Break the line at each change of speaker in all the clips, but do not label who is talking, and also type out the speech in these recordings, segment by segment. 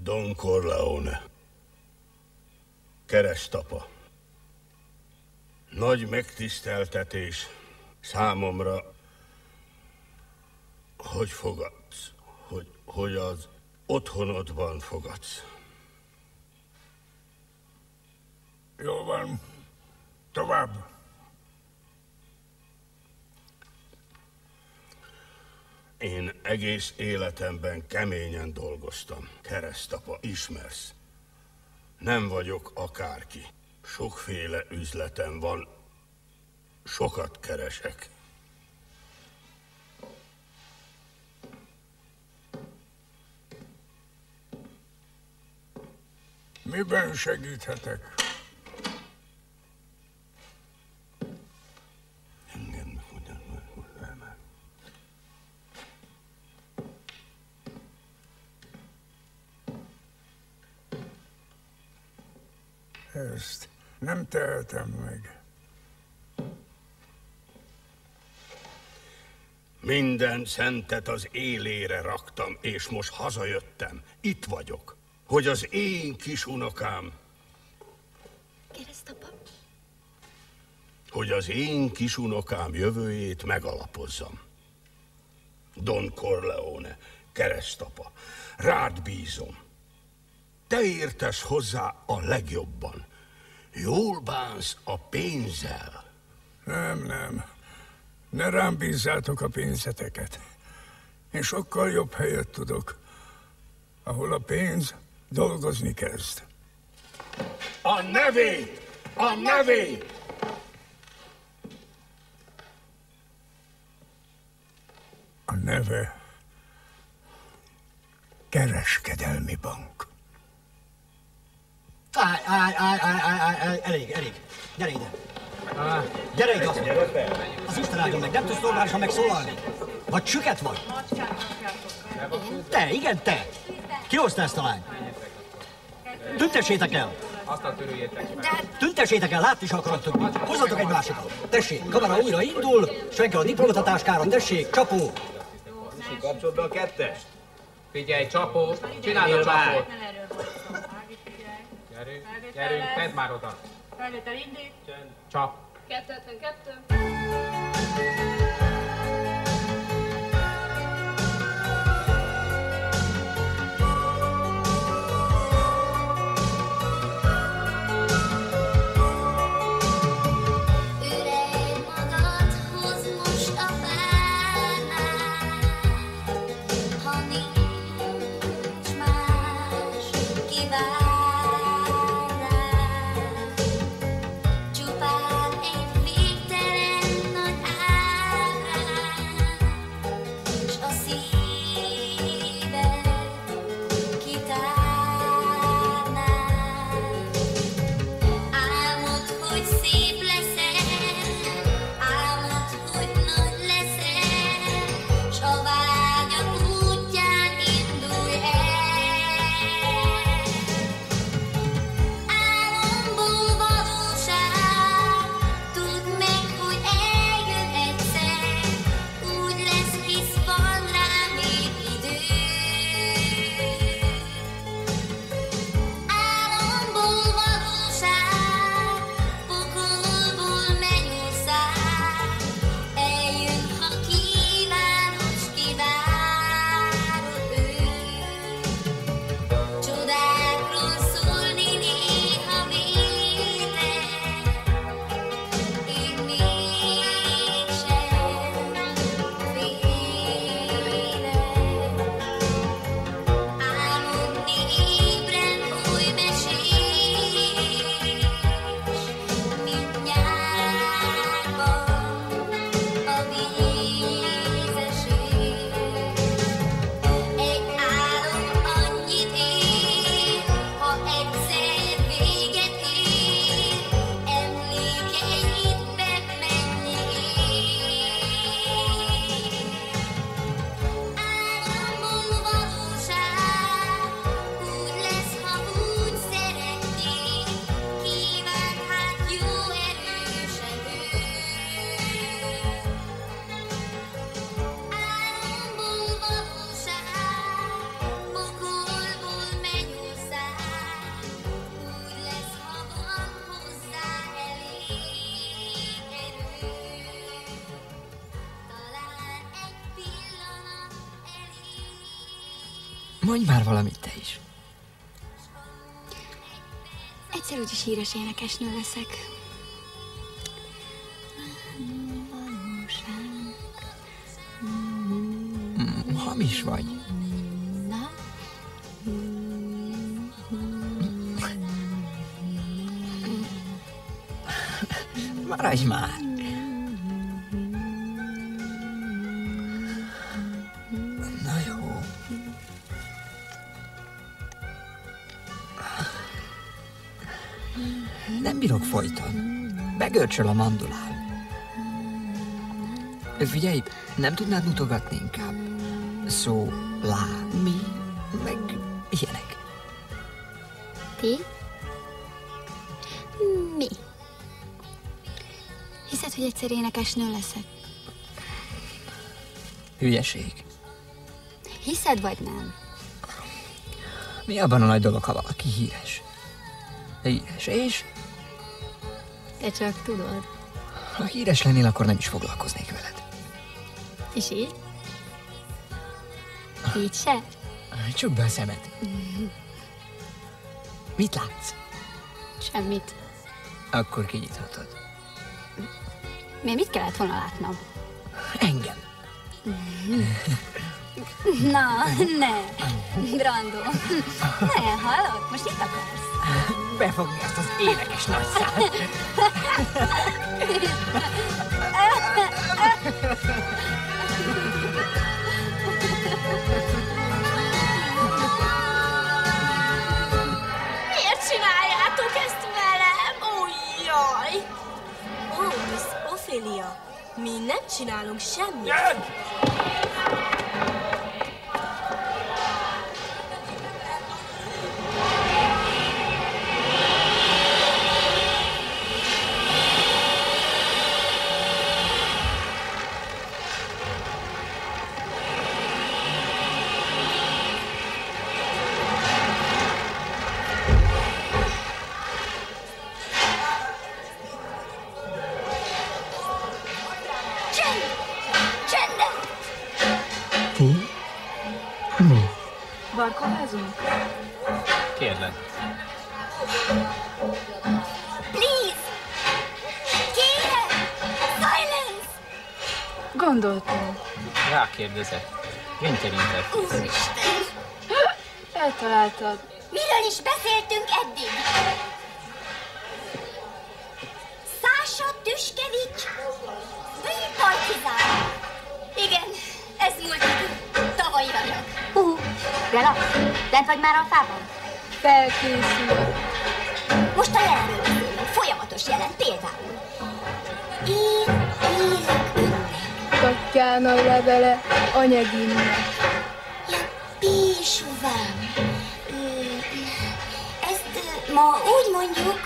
Don Corleone. Keresztapa. Nagy megtiszteltetés számomra, hogy fogadsz, hogy az otthonodban fogadsz.
Jó van. Tovább.
Én egész életemben keményen dolgoztam. Keresztapa, ismersz. Nem vagyok akárki. Sokféle üzletem van. Sokat keresek.
Miben segíthetek? Ezt nem tehetem meg.
Minden szentet az élére raktam, és most hazajöttem. Itt vagyok, hogy az én kis unokám...
Keresztapa?
Hogy az én kis unokám jövőjét megalapozzam. Don Corleone, keresztapa, rád bízom. Te értesz hozzá a legjobban. Jól bánsz a pénzzel.
Nem. Ne rám bízzátok a pénzeteket. Én sokkal jobb helyet tudok, ahol a pénz dolgozni kezd.
A nevét! A nevét!
A neve Kereskedelmi Bank.
Állj, elég. Gyere ide. Gyere ide, azt mondja. Az Isten áldjon meg, nem tudsz normálisan megszólalni? Vagy süket vagy? Te, igen, te. Ki hozta ezt a lányt? Tüntessétek el! Tüntessétek el, látni is akarom többé. Hozzatok egy másikat. Tessék, kamera újra indul, Schwenkel a diplomatatáskára, tessék, csapó.
Kapcsolod be a kettest. Figyelj, csapó, csináld a csapót. Gyerünk, tedd már oda.
Felvétel indít.
Csap.
252.
Csupán egy végtelen nagy Mondj már valamit te is.
Egyszer úgyis híres énekesnő leszek.
Hamis vagy. Maradj már. Na jó. Nem bírok folyton. Begörcsöl a mandulám. Figyelj, nem tudnád mutogatni inkább? Szó, lá, mi, meg ilyenek.
Ti? Mi? Hiszed, hogy egyszer énekesnő leszek?
Hülyeség.
Hiszed, vagy nem?
Mi abban a nagy dolog, ha valaki híres? Híres, és?
Te csak tudod.
Ha híres lennél, akkor nem is foglalkoznék veled.
És így? Így se?
Csukd be a szemed. Mit látsz?
Semmit.
Akkor kinyithatod.
Miért mit kellett volna látnom?
Engem.
Na, ne. Brando. Ne, hallod? Most itt akarsz?
Befogni ezt az énekes nagyszát.
Miért csináljátok ezt velem? Ó, jaj! Ó, Miss Ophelia, mi nem csinálunk semmit.
Barkolázunk?
Kérlek.
Please! Kérem! Silence!
Gondoltam.
Rákérdezek. Winter.
Úristen!
Eltaláltad.
Miről is beszéltünk eddig? Sasha Tüskevics bűnpartizán. Igen, ez múlt idő. Tavalyi vagyok.
Relax, lent vagy már a fában?
Felkészül.
Most a jelenről beszélünk, folyamatos jelen, például. Én élek önnek.
Tatjana levele anyaginnek.
Ja, Pésuvám. Ezt ma úgy mondjuk,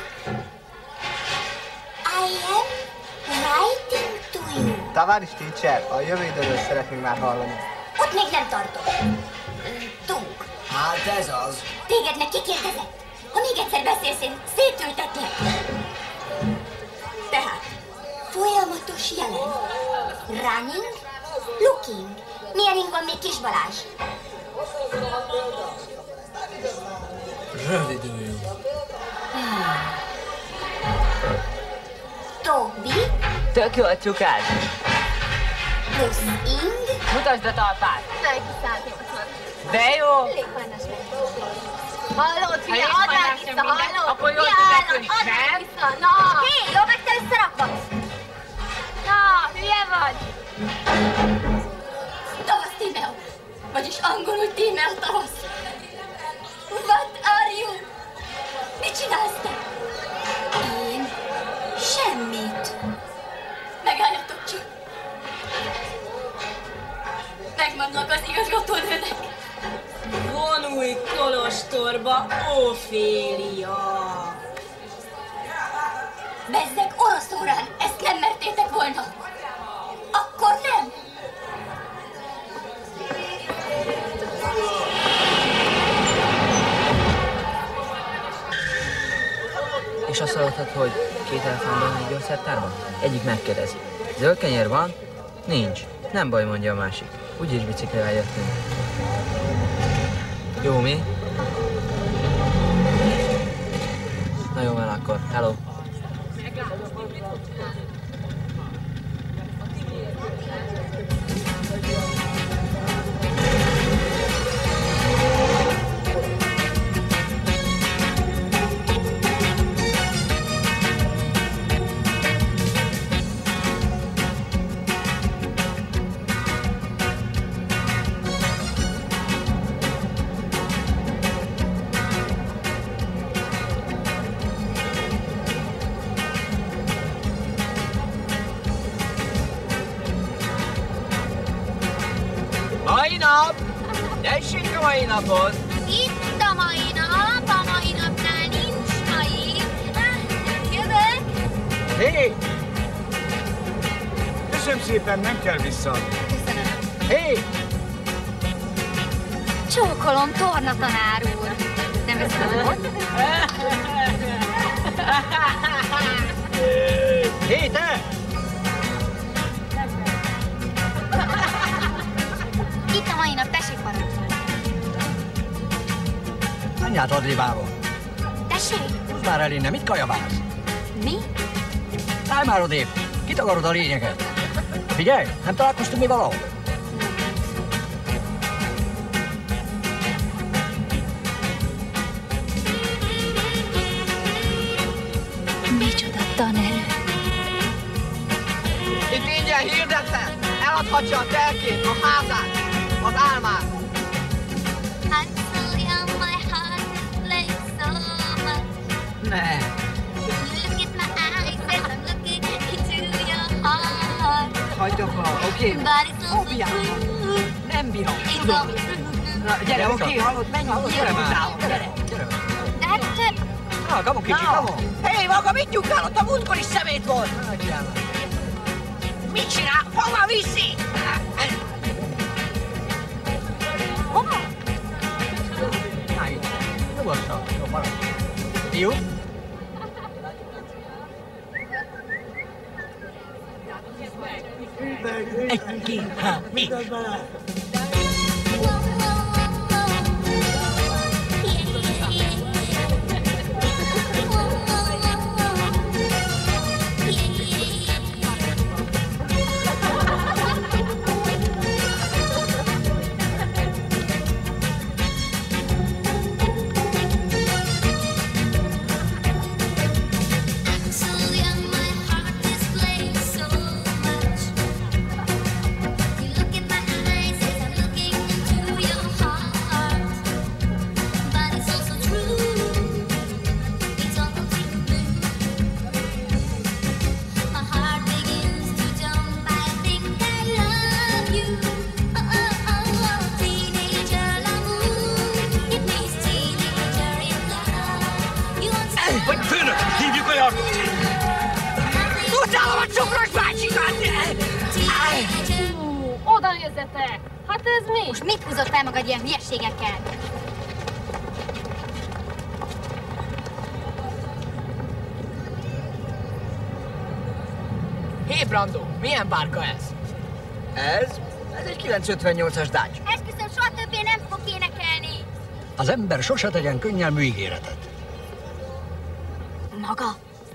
I am writing to you.
Tavaris teacher, a jövő időről szeretnénk már hallani.
Ott még nem tartok. Tunk.
Hát ez az.
Téged meg kikérdezett. Ha még egyszer beszélsz, én szétültetlek. Tehát, folyamatos jelen. Running, looking. Milyen ing van még Kis Balázs?
Rövidül.
Tobi,
Tök jó a csukád.
plusz ing.
Mutasd a talpát.
Neki 180.
De jó.
Légfajnás meg. Hallod,
Ha
fia,
légfajnás
add már
sem
vissza,
minden,
hallod?
akkor jól
Fia,
tud
állat,
repülni,
add már
nem?
vissza, na! Hé, jó, meg te összerakva!
Na, hülye vagy?
Tavasz Tímeo, vagyis angolul Tímeo Tavasz. What are you? Mit csinálsz te? Én? Semmit. Megálljatok csak. Megmondlak az igazgatónőnek.
Vonulj kolostorba, Ophelia!
Bezzeg orosz órán, ezt nem mertétek volna. Akkor nem.
És azt hallottad, hogy 2 elefántban egy gyógyszertár van? Egyik megkérdezi. Zöld kenyér van? Nincs. Nem baj, mondja a másik. Úgyis biciklivel jöttünk. Jó, mi? Na jó, már akkor. Hello.
Mai nap! Tessék a mai napot!
Itt a mai napnál nincs mai. Jövök!
Hé! Köszönöm szépen, nem kell visszaadni.
Köszönöm.
Hé!
Csókolom, tornatanár úr. Nem veszem ott?
Hé, te!
Itt a mai nap, tessék parancsolni.
Anyját adlibába.
Tessék?
Húzd már el innen, mit kajabálsz?
Mi?
Állj már odébb, kitakarod a lényeget. Figyelj, nem találkoztunk mi valahol?
Micsoda tanerő.
Itt ingyen hirdetem! Eladhatja a telkét, a házát, az álmát!
Ne. Hagyd abba, oké? Nem bírom, tudom. Na, gyere, oké, hallod, menj, gyere már. Gyere.
De hát...
Na, kamon kicsi, kamon.
Hé, maga mit nyugtál? Ott a múltkor is szemét volt! Mit csinál? Hova viszi?
Hova?
Na, itt. Nyugodtan, jó, maradj. Jó? Egy, két, három, négy.
Vagy főnök, hívjuk a jardót!
Utálom a cukros bácsikat!
Oda nézzetek! Hát ez mi?
Most mit húzott fel magad ilyen hülyeségekkel?
Hé, Brando, milyen bárka ez?
Ez egy 958-as Dodge.
Esküszöm, soha többé nem fog énekelni.
Az ember sose tegyen könnyelmű ígéretet.
Maga?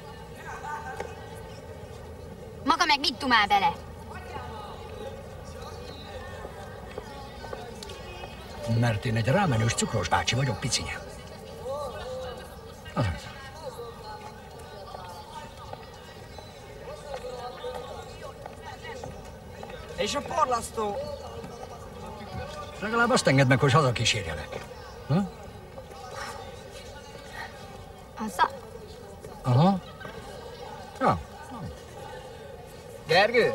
Maga meg mit dumál bele?
Mert én egy rámenős cukros bácsi vagyok, picinye.
És a porlasztó?
Legalább azt engedd meg, hogy hazakísérjelek. Ha?
Azzal?
Aha. Ja.
Gergő?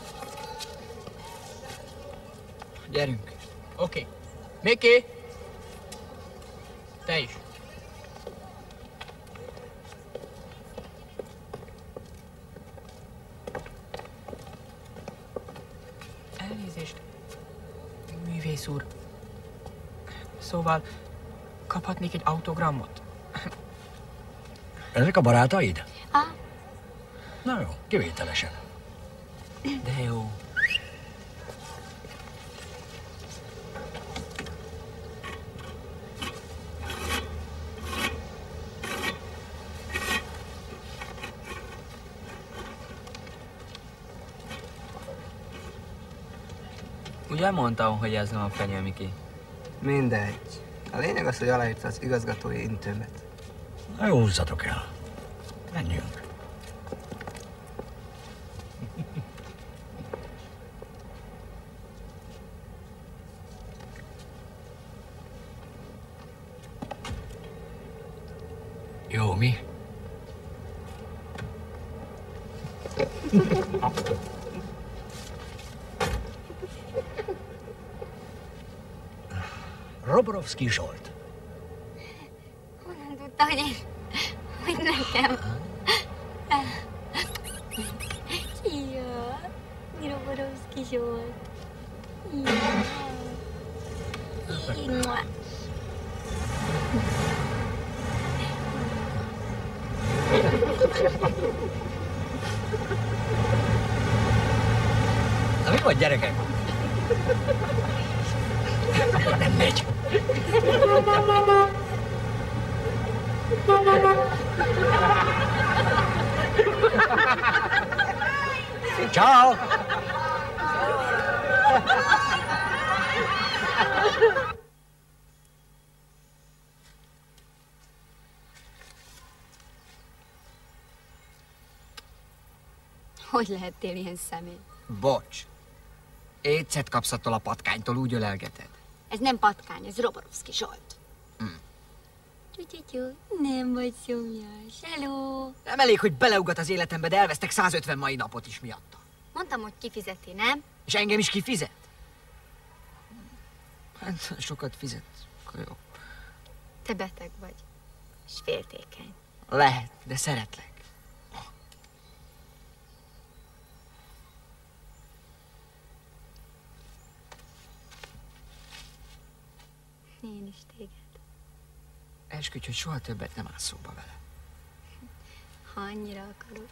Gyerünk.
Oké. Miki? Te is. Elnézést, művész úr. Szóval kaphatnék egy autogramot?
Ezek a barátaid?
Ah.
Na jó, kivételesen.
De jó. Ugye mondtam, hogy ez nem a fenyő, Miki?
Mindegy. A lényeg az, hogy aláírta az igazgatói intőmet.
Na jó, húzzatok el. Menjünk. Jó, mi? Roborovszky Zsolt.
Honnan tudta, hogy nekem? Ja, Roborovszky Zsolt. Ja.
Na mi vagy, gyerekek? Nem megy. Ciao!
Hogy lehettél ilyen személy?
Bocs. Étszet kapsz attól a patkánytól, úgy ölelgeted.
Ez nem patkány, ez Roborovszky Zsolt. Tyú, nem vagy szomjas. Hello!
Nem elég, hogy beleugat az életembe, de elvesztek 150 mai napot is miatta.
Mondtam, hogy kifizeti, nem?
És engem is kifizet? Hát, sokat fizet, akkor jó.
Te beteg vagy. És féltékeny.
Lehet, de szeretlek.
Én is téged.
Esküdj, hogy soha többet nem állsz szóba vele.
Ha annyira akarod.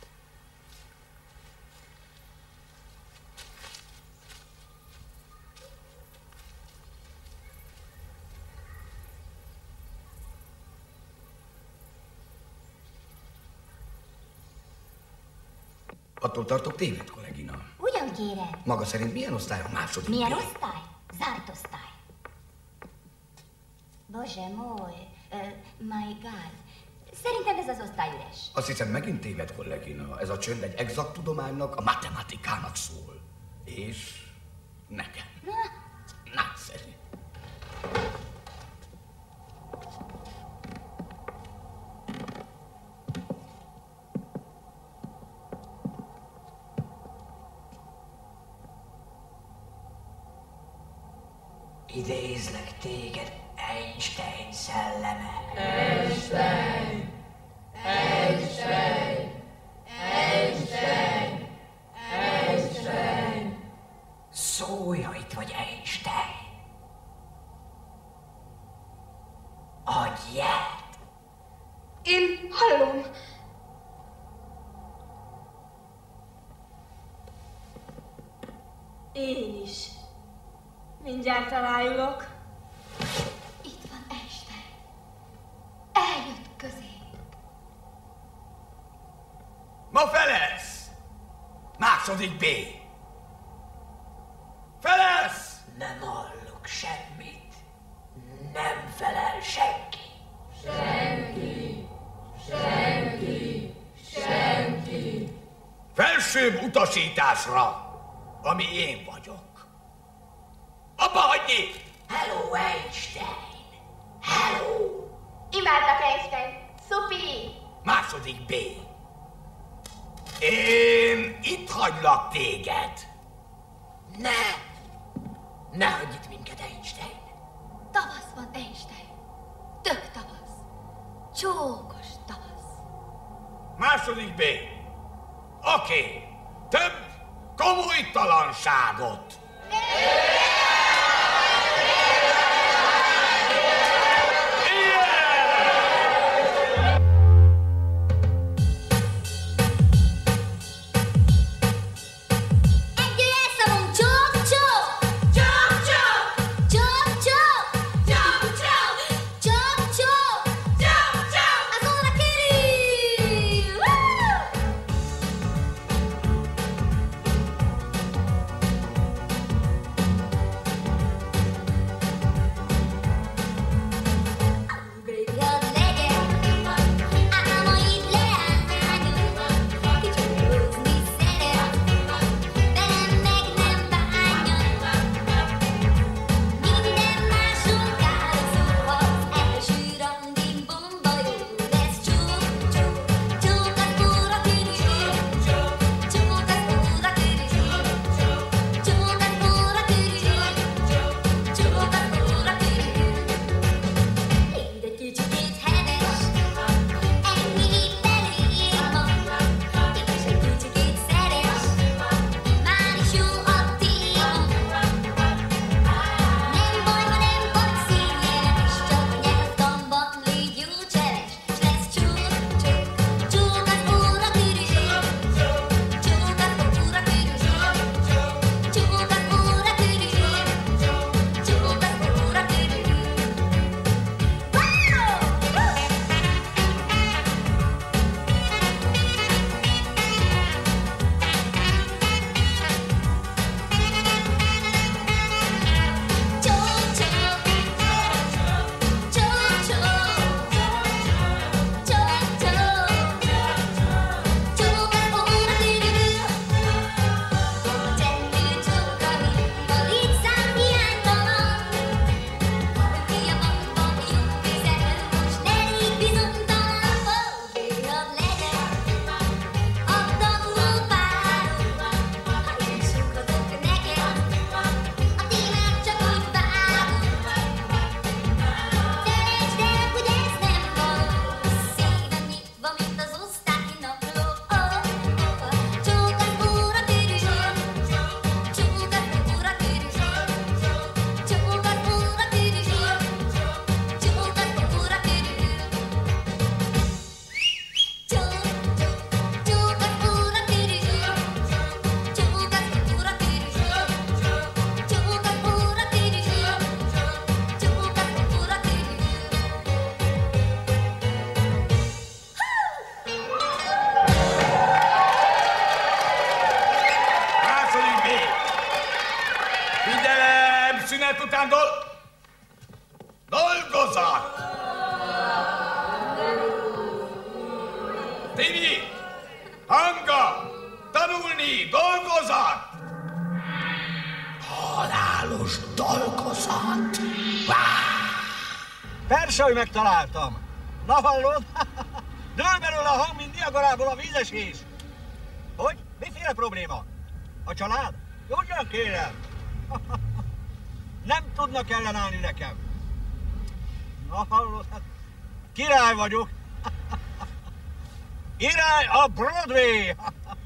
Attól tartok, téved, kollégina.
Ugyan kérem.
Maga szerint milyen osztály a második?
Milyen osztály? Zárt osztály. Bože mój, my God. Szerintem ez az osztály üres.
Azt hiszem, megint téved, kollégina. Ez a csönd egy exakt tudománynak, a matematikának szól. És nekem. Nagyszerű.
Idézlek téged, Einstein szelleme.
Einstein! Einstein! Einstein! Einstein!
Szólj, ha itt vagy, Einstein. Adj jelet.
Én hallom.
Én is. Mindjárt alájulok.
Itt van Einstein. Eljött közénk.
Ma felelsz! Második B. Felelsz!
Nem hallok semmit. Nem felel senki.
Senki. Senki. Senki.
Felsőbb utasításra, ami én vagyok. Abba hagyni!
Hello, Einstein! Hello!
Imádlak, Einstein. Szupi!
Második B. Én itt hagylak téged.
Ne hagyj itt minket, Einstein!
Tavasz van, Einstein. Tök tavasz. Csókos tavasz.
Második B. Oké. Több komolytalanságot. dolgozat! Tibi! Hanga! Tanulni! Dolgozat! Halálos dolgozat!
Persze, hogy megtaláltam. Na hallod? Dől belőle a hang, mint Niagarából a vízesés. Hogy? Miféle probléma? A család? Ugyan kérem. Nem tudnak ellenállni nekem. Na hallod? Hát, király vagyok. Király a Broadway!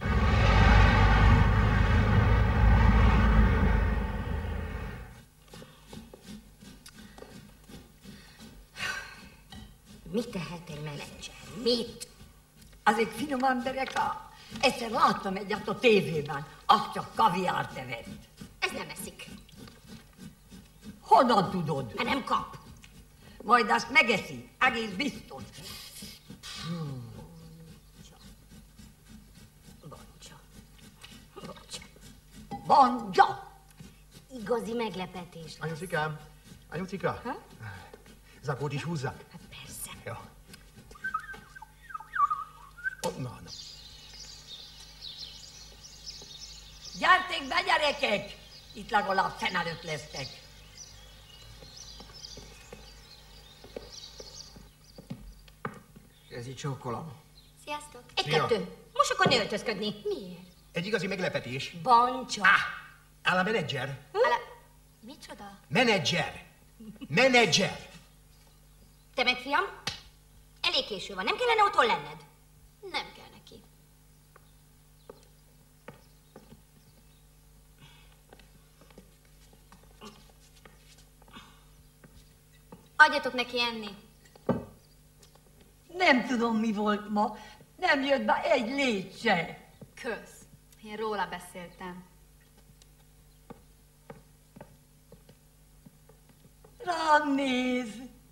Mit tehet egy menedzser? Mit?
Azért finoman, Dereka, egyszer láttam egyet a tévében, azt csak kaviárt evett.
Ez nem eszik.
Honnan tudod?
Hát nem kap.
Majd azt megeszi, egész biztos. Banja!
Igazi meglepetés.
Anyucikám, anyucika, zakót is húzzak?
Hát persze.
Jó. Onnan.
Gyertek be, gyerekek! Itt legalább szem előtt lesztek.
Ez így csókolom.
Sziasztok. Egy-kettő. Most akar öltözködni. Miért?
Egy igazi meglepetés.
Bancsa.
Áll a menedzser.
Micsoda?
Menedzser. Menedzser.
Te meg, fiam, elég késő van. Nem kellene otthon lenned? Nem kell neki. Adjatok neki enni.
Nem tudom, mi volt ma. Nem jött be egy légy se.
Kösz. Én róla beszéltem.
Rám néz.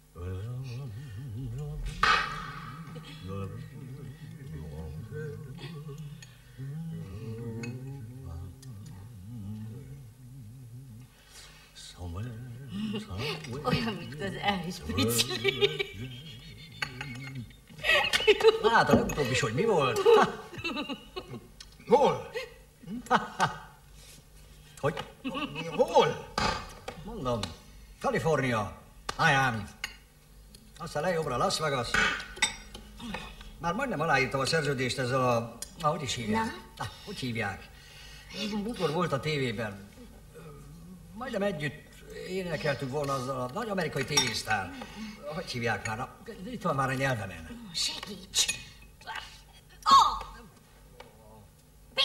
Olyan, mint az Elvis-Presley.
Látod, legutóbb is, hogy mi volt?
Hol?
Hogy?
Hol?
Mondom, Kalifornia, Miami. Aztán lejobbra Las Vegas. Már majdnem aláírtam a szerződést ezzel a... hogy is hívják? Hogy hívják? Múltkor volt a tévében. Majdnem együtt énekeltük volna azzal a nagy amerikai tévésztár. Hogy hívják már? Itt van már a nyelvemen.
Segíts! A! B!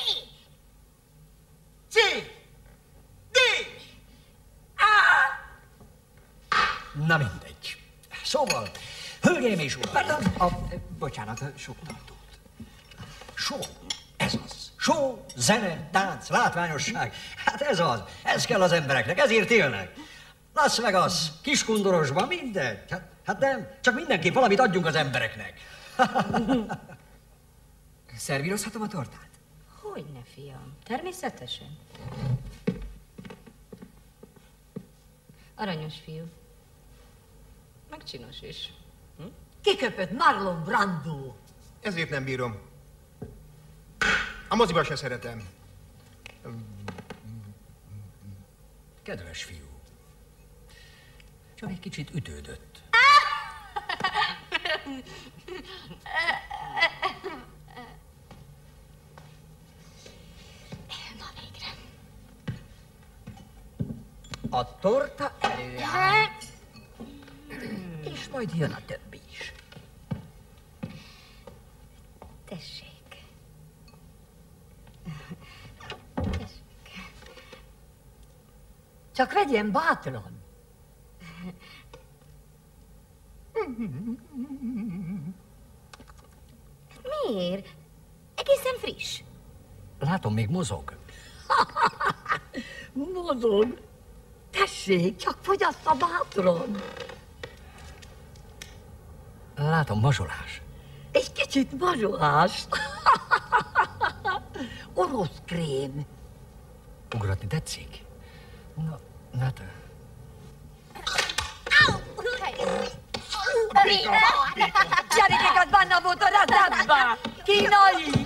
C! D! A!
Na mindegy. Szóval, hölgyeim és uraim, bocsánat, sok tartót. Show, ez az. Show, zene, tánc, látványosság. Hát ez az. Ez kell az embereknek, ezért élnek. Las Vegas, Kiskundorosban, mindegy. Hát nem, csak mindenképp valamit adjunk az embereknek.
Szervírozhatom a tortát?
Hogyne, fiam. Természetesen. Aranyos fiú. Meg csinos is.
Kiköpött Marlon Brando.
Ezért nem bírom. A moziba se szeretem.
Kedves fiú, csak egy kicsit ütődött.
Na végre.
A torta előáll, és majd jön a többi is.
Tessék.
Csak vegyen bátran.
Miért? Egészen friss.
Látom, még mozog.
Mozog. Tessék, csak fogyassza bátran.
Látom, mazsolás.
Egy kicsit mazsolás. Orosz krém.
Ugratni tetszik? Na te.
Gyerekek, vannak motorozatba! Kínai!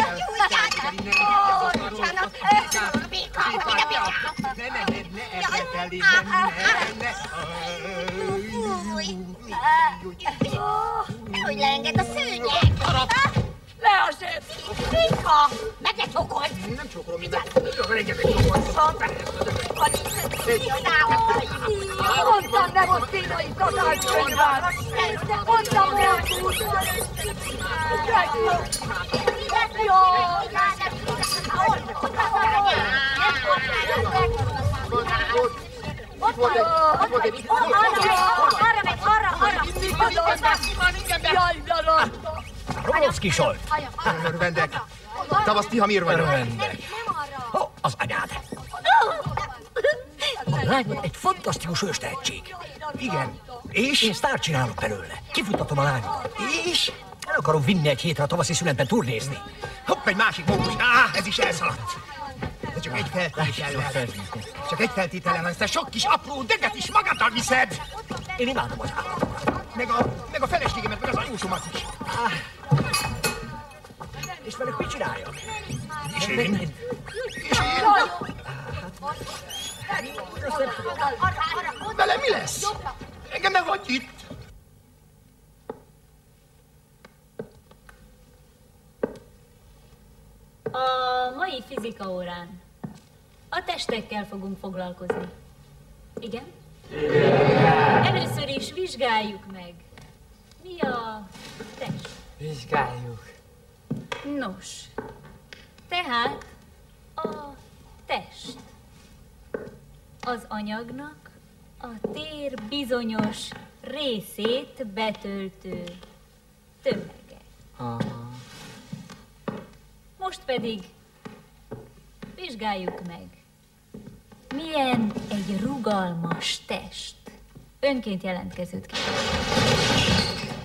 Hogy leenged a szőnyeg!
Leesett!
Vika! Meg ne csókold!
Nem csókolom mindent! Legyen egy
Mondtam meg, hogy kínai katalkönyv van! Mondtam meg, hogy...
Arra meg, arra!
Jaj, dalam!
Rogovszki Solt!
Örvendek! Tavasz Tihamír vagyok.
Örvendek! Ó, az anyád! A lányod egy fantasztikus őstehetség. Igen. És én sztárt csinálok belőle. Kifuttatom a lányodat. És el akarom vinni egy hétre a tavaszi szünetben turnézni.
Hopp, egy másik mókus. Ez is elszaladt. De csak egy feltétellel. Csak egy feltétellel, ezt a sok kis apró deget is magaddal viszed.
Én imádom az állatokat.
Meg a feleségemet, meg az anyósomat is.
És velük mit csináljak?
És én? Velem mi lesz? Engem nem vagy itt.
A mai fizika órán a testekkel fogunk foglalkozni. Igen? Először is vizsgáljuk meg. Mi a test?
Vizsgáljuk.
Nos, tehát a test az anyagnak a tér bizonyos részét betöltő tömege. Most pedig vizsgáljuk meg, milyen egy rugalmas test. Önként jelentkezőt kérem.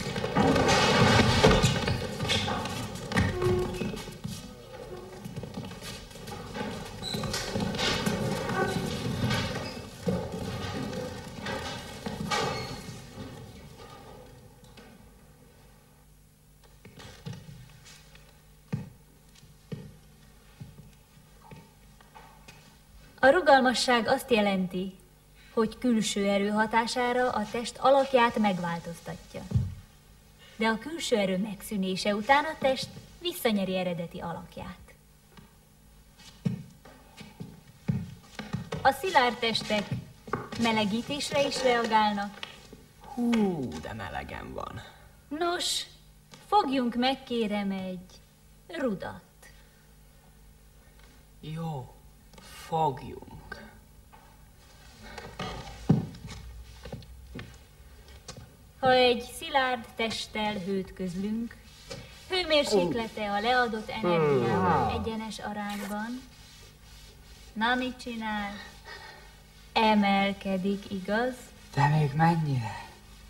A rugalmasság azt jelenti, hogy külső erő hatására a test alakját megváltoztatja. De a külső erő megszűnése után a test visszanyeri eredeti alakját. A szilárd testek melegítésre is reagálnak.
Hú, de melegem van.
Nos, fogjunk meg, kérem, egy rudat.
Jó, fogjunk.
Ha egy szilárd testtel hőt közlünk, hőmérséklete a leadott energiával egyenes arányban, na mit csinál? Emelkedik, igaz?
De még mennyire?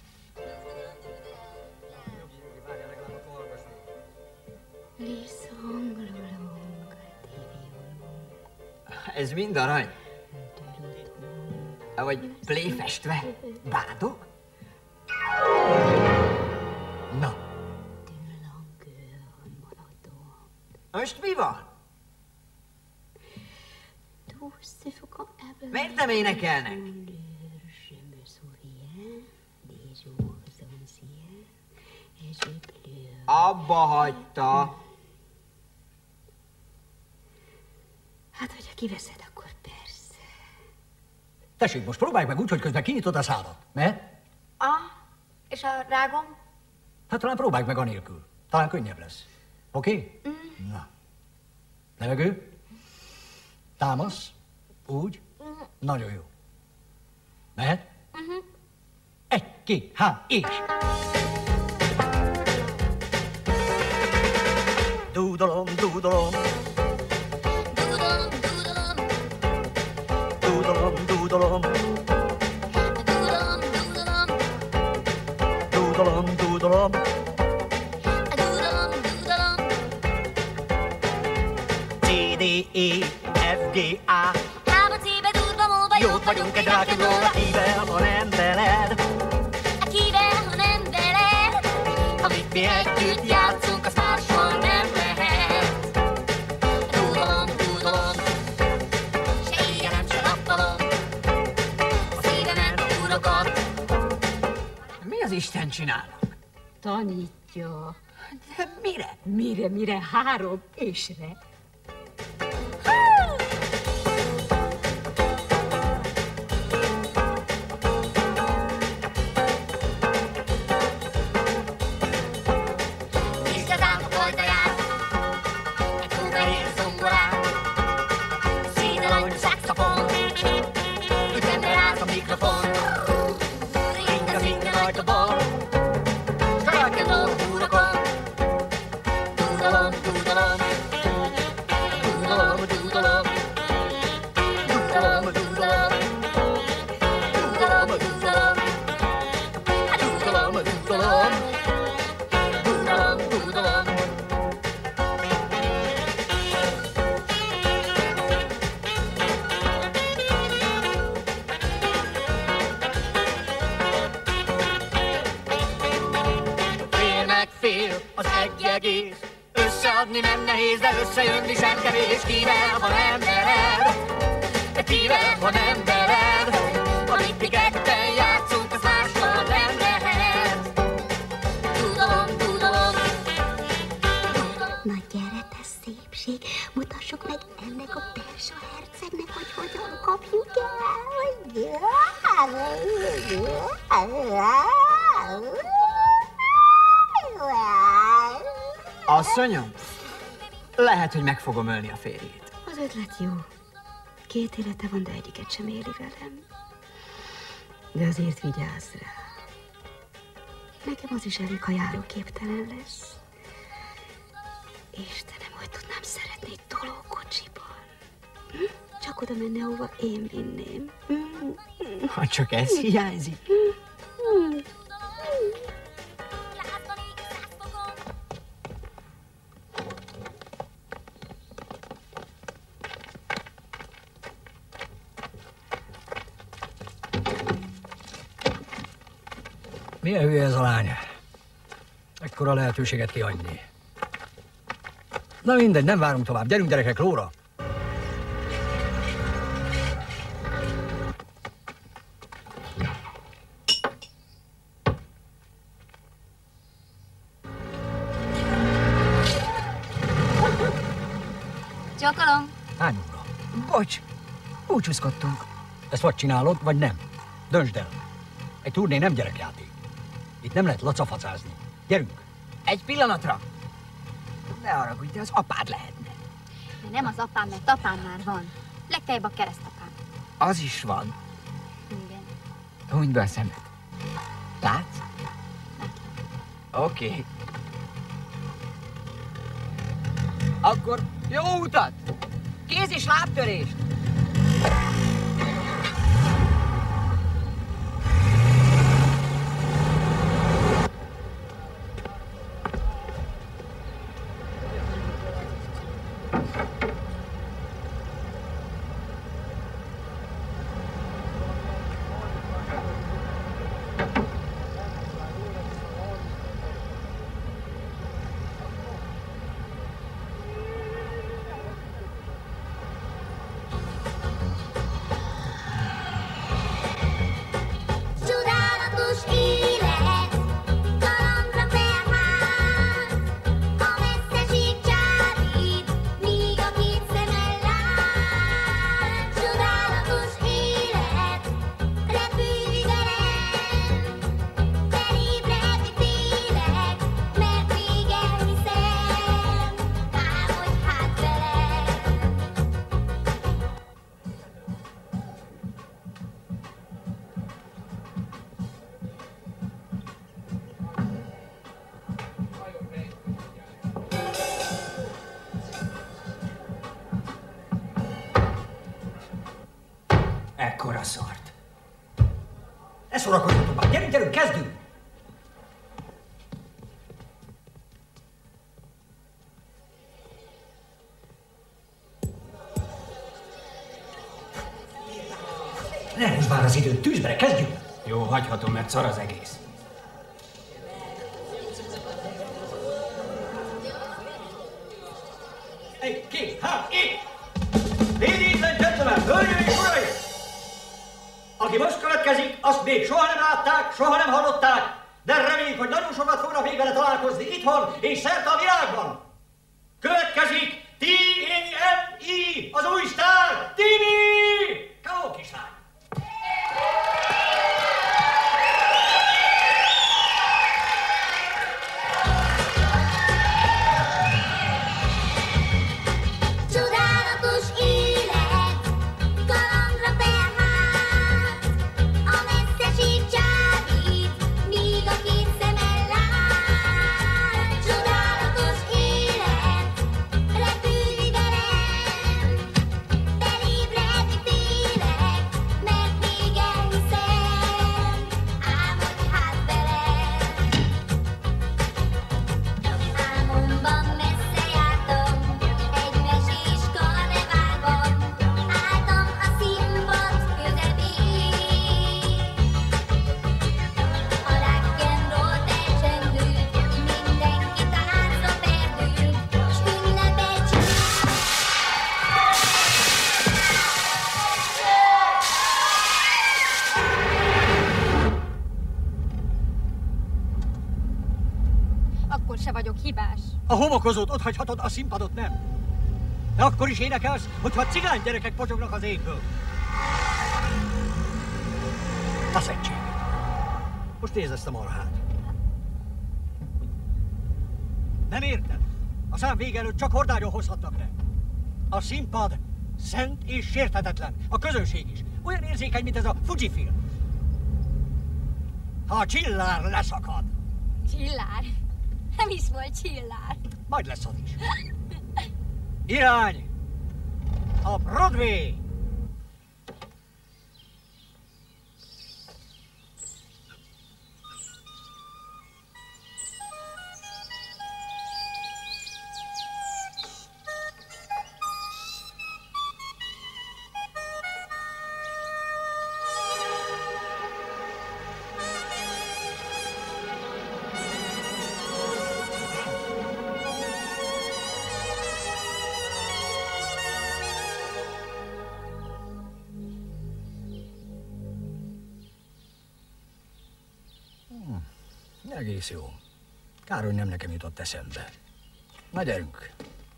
Ez mind arany? Vagy pléfestve? Bádog? Na. Most mi van? Miért nem énekelnek? Abba hagyta.
Hát, hogyha kiveszed, akkor persze.
Tessék, most próbáljuk meg úgy, hogy közben kinyitod a szádat. Mert?
És a rágom?
Hát talán próbáljuk meg anélkül. Talán könnyebb lesz. Oké? Na. Levegő. Támasz. Úgy. Nagyon jó. Mehet? Egy, két, há, és. Dúdolom, dúdolom. Dúdolom, dúdolom. Dúdolom, dúdolom. C, D, E, F, G, A. Jót vagyunk egy rákadról, akivel, ha nem veled.
Akivel, ha nem veled.
mi együtt játszunk, az mással nem lehet. Dúdolom, dúdolom, se éjjel, se nappalom, a szívemen húrogat.
Mi az Isten csinálnak?
Tanítja.
De mire?
Mire? 3 ésre.
Összeadni nem nehéz, de összejönni sem kevés. Kivel van embered? Kivel van embered? Amit mi ketten játszunk, az mással nem lehet. Dúdolom, dúdolom.
Na gyere, te szépség, mutassuk meg ennek a Persa hercegnek, hogy hogyan kapjuk el.
Asszonyom, lehet, hogy meg fogom ölni a férjét.
Az ötlet jó. 2 élete van, de egyiket sem éli velem. De azért vigyázz rá. Nekem az is elég, ha járóképtelen lesz. Istenem, hogy tudnám szeretni egy tolókocsiban. Csak oda menne, ahova én vinném.
Ha csak ez hiányzik.
Milyen hülye ez a lány? Ekkora lehetőséget kihagyni. Na mindegy, nem várunk tovább. Gyerünk, gyerekek, lóra!
Csokolom.
Hány óra?
Bocs, búcsúzkodtunk.
Ezt vagy csinálod, vagy nem. Döntsd el. Egy turné nem gyerekjáték. Itt nem lehet lacafacázni. Gyerünk!
Egy pillanatra! Ne haragudj, de az apád lehetne.
De nem az apám, mert apám már van. Legfeljebb a keresztapám.
Az is van.
Igen.
Hunyd be a szemed. Látsz? Oké. Akkor jó utat! Kéz- és lábtörést!
Ekkora szart. Ne szórakozzatok már! Gyerünk, kezdjünk! Ne húzd már az időt, tűzd bele, kezdjünk!
Jó, hagyhatom, mert szar az egész.
1, 2, 3, itt! Ladies and gentlemen, hölgyeim és uraim! Aki most következik, azt még soha nem látták, soha nem hallották, de reméljük, hogy nagyon sokat fognak még vele találkozni itthon és szerte a világban. Következik T.A.M.I. az új sztár, Timi! K.O. kislány!
Csodálatos élet, kalandra felház, a messzeség csábít, míg a két szeme lát. Csodálatos élet, repülni velem, felébredni félek, mert még elhiszem, álmodj hát velem. Álmomban messze jártam, egy mesés karneválban, álltam a színpad közepén. A rock'n'roll elcsendült, mindenki táncra perdült, s ünnepelt
Akkor se vagyok hibás.
A homokozót ott hagyhatod, a színpadot nem. De akkor is énekelsz, hogyha cigány gyerekek potyognak az égből. A szentség. Most nézd ezt a marhát. Nem érted? A szám vége előtt csak hordányon hozhatnak le. A színpad szent és sérthetetlen. A közönség is. Olyan érzékeny, mint ez a Fuji-film. Ha a csillár leszakad.
Csillár? Nem is volt csillár.
Majd lesz az is. Irány! A Broadway! Egész jó. Kár, hogy nem nekem jutott eszembe. Na gyerünk.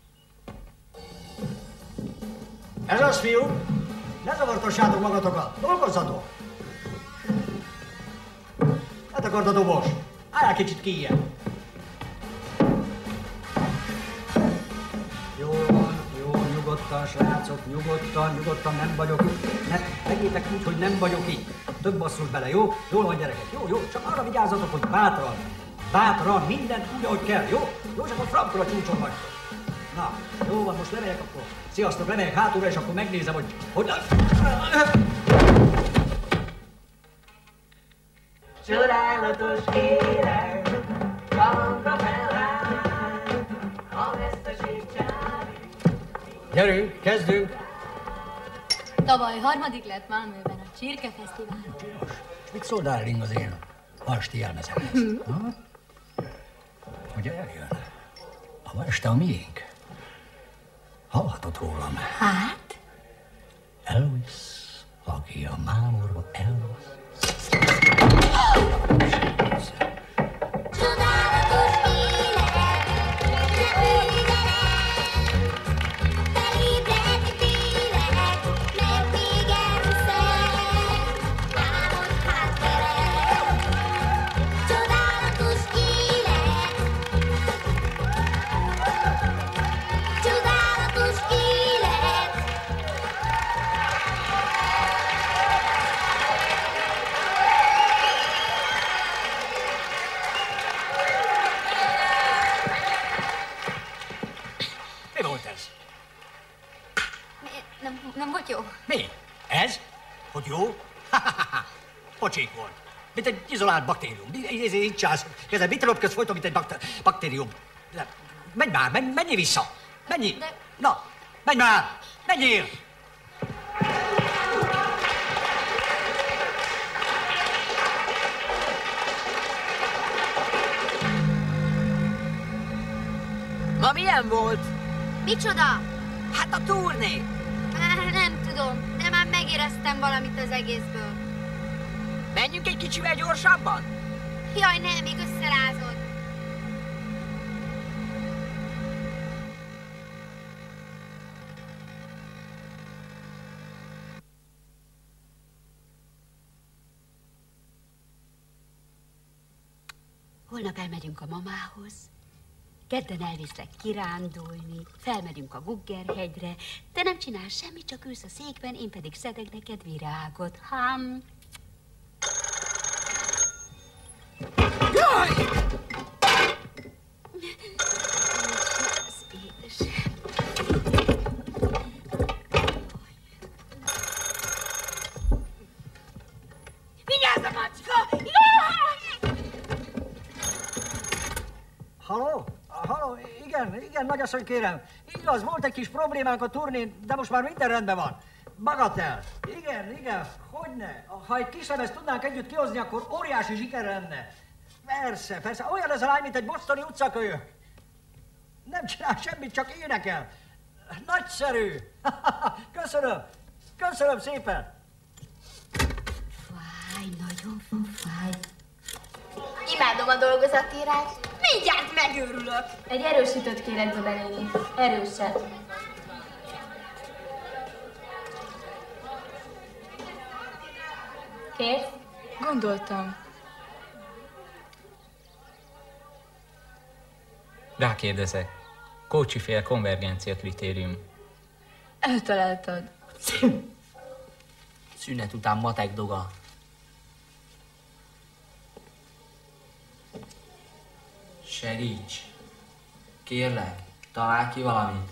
Ez az, fiú! Ne zavartassátok magatokat! Dolgozzatok! Hát akart a dobos. Álljál kicsit kijjel. Jó, nyugodtan, srácok, nyugodtan, nem vagyok itt. Tegyétek úgy, hogy nem vagyok itt. Több basszus bele, jó? Jól van, gyerekek, jó? Csak arra vigyázzatok, hogy bátran, mindent úgy, ahogy kell, jó? Jó, csak a frankul a csúcson vagytok. Na, jó van, most lemegyek akkor. Sziasztok, lemegyek hátulra, és akkor megnézem, hogy...
Csodálatos élet, kalandra felállt, a veszteség csábít.
Gyerünk, kezdünk!
Tavaly 3. lett Malmöben a Csirkefesztivál.
És mit szól, darling, az én asti elmezemhez? Ugye eljön? A ma este a miénk. Hallhatod rólam?
Hát?
Elvis, aki a mámorba Elvis.
Csodálatos élet, repülni velem, felébredni félek, mert még elhiszem, álmodj hát velem. Csodálatos élet, csodálatos élet.
Mi volt ez?
Nem volt jó?
Mi? Ez? Hogy jó? Pocsék volt. Mint egy izolált baktérium. Így csász. Kezdve, mit röpködsz folyton, mint egy baktérium. Menj már, menjél vissza. Menjél. Na, menj már. Menjél.
Ma milyen volt?
Micsoda?
Hát a turné.
Nem tudom, de már megéreztem valamit az egészből.
Menjünk egy kicsivel gyorsabban?
Jaj, nem, még összerázod.
Holnap elmegyünk a mamához, kedden elviszlek kirándulni, felmegyünk a Guggerhegyre, te nem csinálsz semmit, csak ülsz a székben, én pedig szedek neked virágot.
Jaj!
Vigyázz a macska!
Halló? Halló? Igen, nagyasszony, kérem. Igaz, volt egy kis problémánk a turnén, de most már minden rendben van. Bagatel. Igen, hogyne. Ha egy kis lemezt tudnánk együtt kihozni, akkor óriási siker lenne. Persze, olyan ez a lány, mint egy bostoni utcakölyök. Nem csinál semmit, csak énekel. Nagyszerű. Köszönöm szépen.
Fáj, nagyon fáj.
Imádom a dolgozatírást. Mindjárt megőrülök.
Egy erősítőt kérek, Zobeléni. Erőset. Kérsz?
Gondoltam.
Rákérdezek. Cauchy-féle konvergencia kritérium.
Eltaláltad.
Szünet után matek doga. Segíts! Kérlek, találj ki valamit.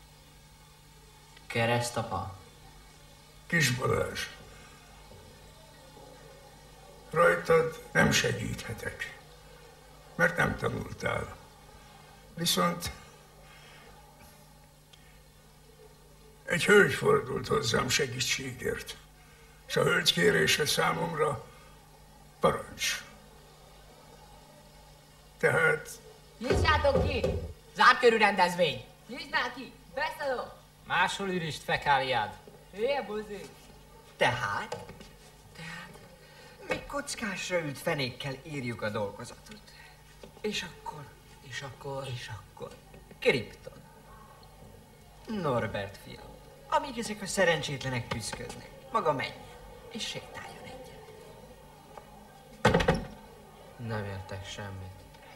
Keresztapa.
Kis Balázs, rajtad nem segíthetek, mert nem tanultál. Viszont egy hölgy fordult hozzám segítségért, és a hölgy kérése számomra parancs. Tehát...
Nyissátok ki! Zárt körű rendezvény!
Nyisd már ki! Beszélok!
Máshol ürist fekáliád.
Hülye buzi! Tehát még kockásra ült fenékkel írjuk a dolgozatot. És akkor... Kripton. Norbert fiam, amíg ezek a szerencsétlenek küszködnek, maga menjen, és sétáljon egyet.
Nem értek semmit.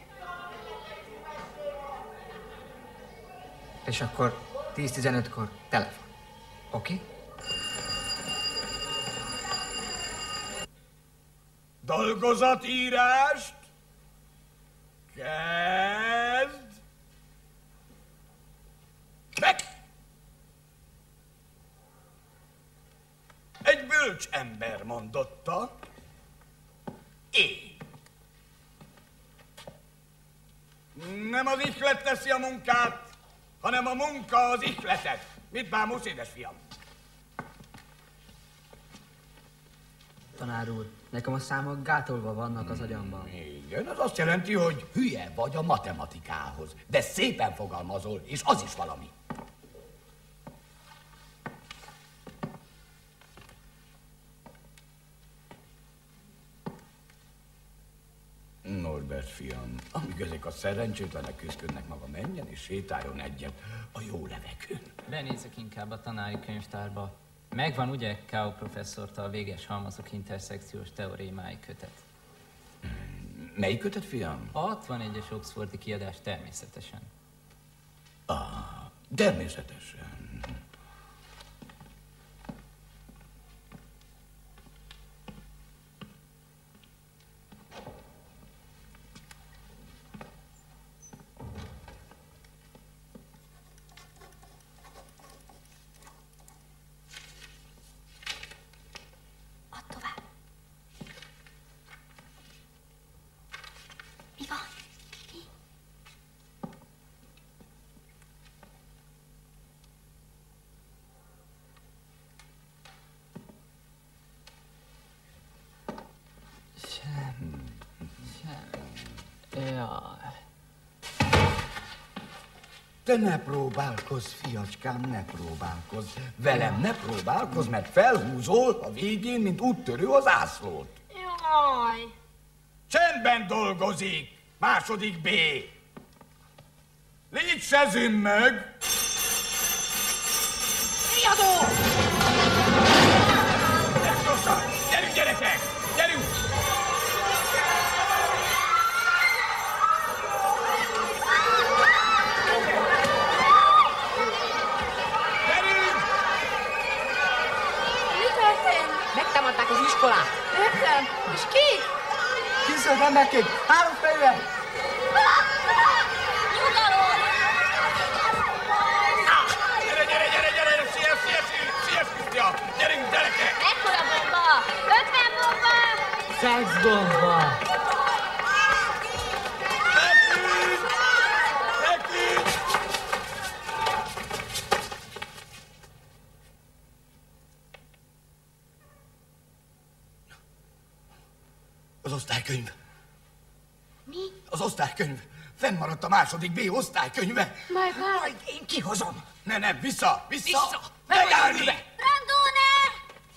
És akkor 10-15-kor telefon. Oké?
Dolgozatírást kezd meg! Egy bölcs ember mondotta, én. Nem az ihlet teszi a munkát, hanem a munka az ihletet. Mit bámulsz, édes fiam?
Tanár úr, nekem a számok gátolva vannak az agyamban.
Igen, az azt jelenti, hogy hülye vagy a matematikához. De szépen fogalmazol, és az is valami. Norbert fiam, amíg ezek a szerencsétlenek küzdködnek, maga menjen és sétáljon egyet a jó levegőn.
Benézek inkább a tanári könyvtárba. Megvan ugye K.O. professzortól a véges halmazok interszekciós teorémái kötet?
Melyik kötet, fiam?
A 61-es Oxfordi kiadás természetesen.
Természetesen. Te ne próbálkozz, fiacskám, ne próbálkozz. Velem ne próbálkozz, mert felhúzol a végén, mint úttörő az ászlót.
Jaj!
Csendben dolgozik! Második B. Légy se zümmög!
Riadó!
Gyerünk gyorsan! Gyerünk, gyerekek! Gyerünk!
Mi történt?
Megtámadták az iskolát.
Értem. És kik?
Készült emberkék, 3 fejűek.
Nyugalom!
Gyere! Siess, Krisztia! Gyerünk, gyerekek!
Mekkora bomba? 50 bomba!
Szexbomba.
Az osztálykönyv.
Mi?
Az osztálykönyv. Fennmaradt a második B osztálykönyve.
Majd
én kihozom. Ne, vissza!
Vissza!
Megállni!
Brandó, ne!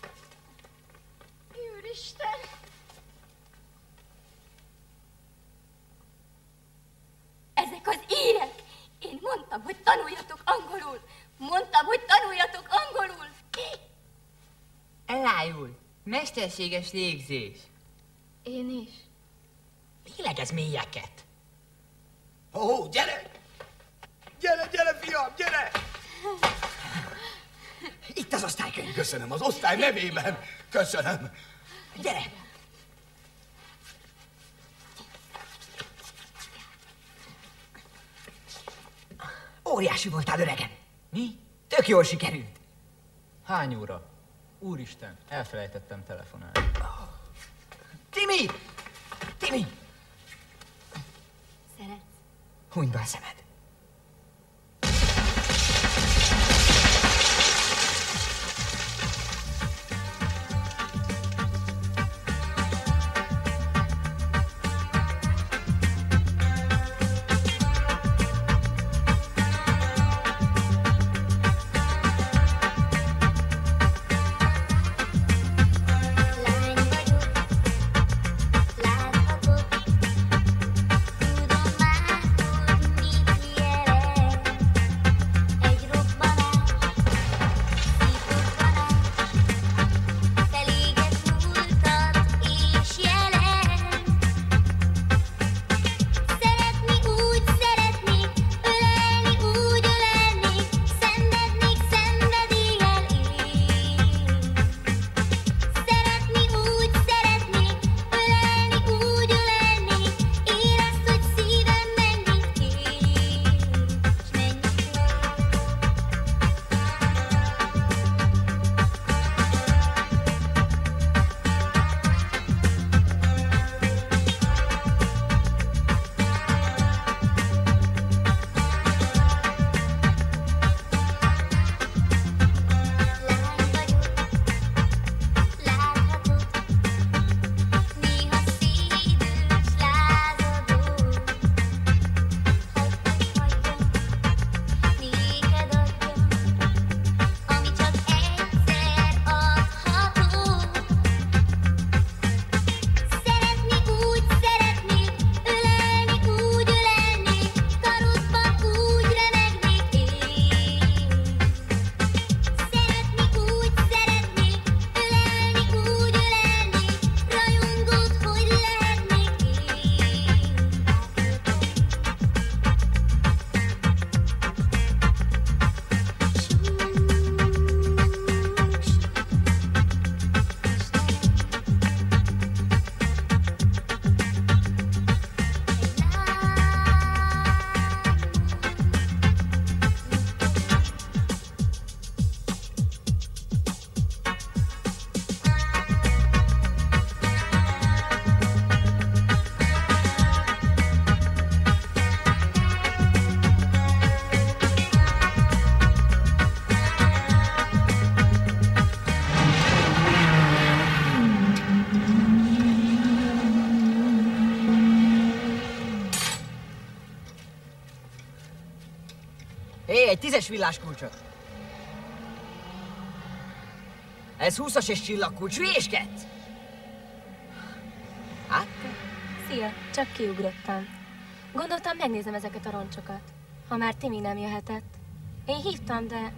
Úristen!
Ezek az írek! Én mondtam, hogy tanuljatok angolul! Mondtam, hogy tanuljatok angolul!
Elájul. Mesterséges légzés.
Én is.
Lélegez mélyeket.
Ó, gyere! Gyere, fiam, gyere!
Itt az osztálykönyv.
Köszönöm, az osztály nevében. Köszönöm.
Gyere! Óriási voltál, öregem.
Mi?
Tök jól sikerült.
Hány óra? Úristen, elfelejtettem telefonálni.
Timi!
Szeretsz?
Hunyd be a szemed.
Láthatok, tudom már, hogy mit
Hé, egy 10-es villás kulcsot. Ez 20-as és csillagkulcs, hülyéskedsz? Hát?
Szia, csak kiugrottam. Gondoltam, megnézem ezeket a roncsokat. Ha már Timi nem jöhetett. Én hívtam, de...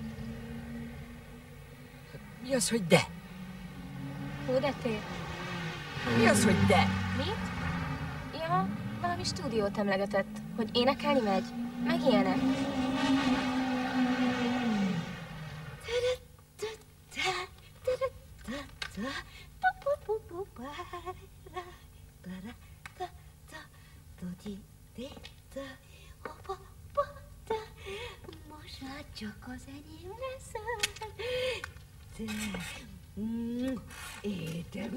Mi az, hogy de?
Hú, de té.
Mi az, hogy de?
Mit? Ja, valami stúdiót emlegetett, hogy énekelni megy, meg ilyenek.
Most már csak az enyém leszel. Édem.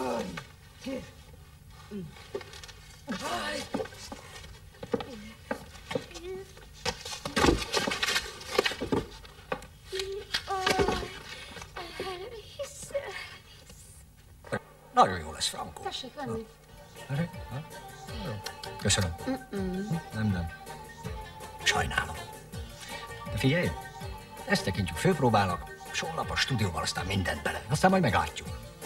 Nagyon jó lesz, Franco.
Tessék venni.
Köszönöm. Nem. Sajnálom. De figyelj, ezt tekintjük főpróbának, és holnap a stúdióval aztán mindent bele. Aztán majd meglátjuk.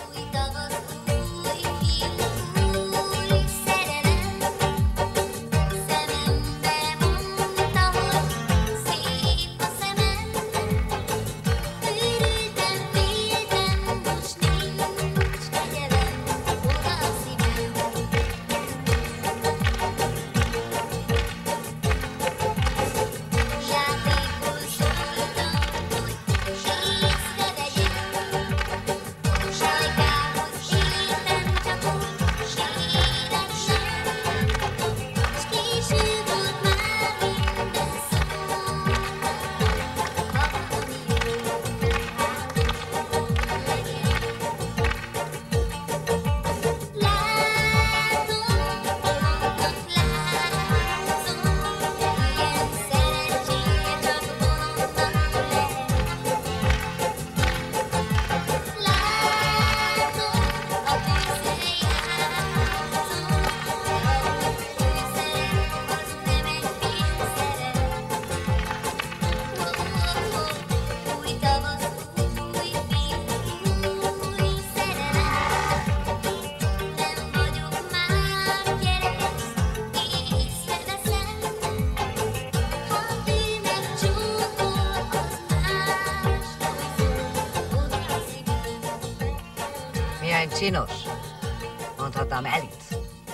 Csinos. Mondhatnám elit.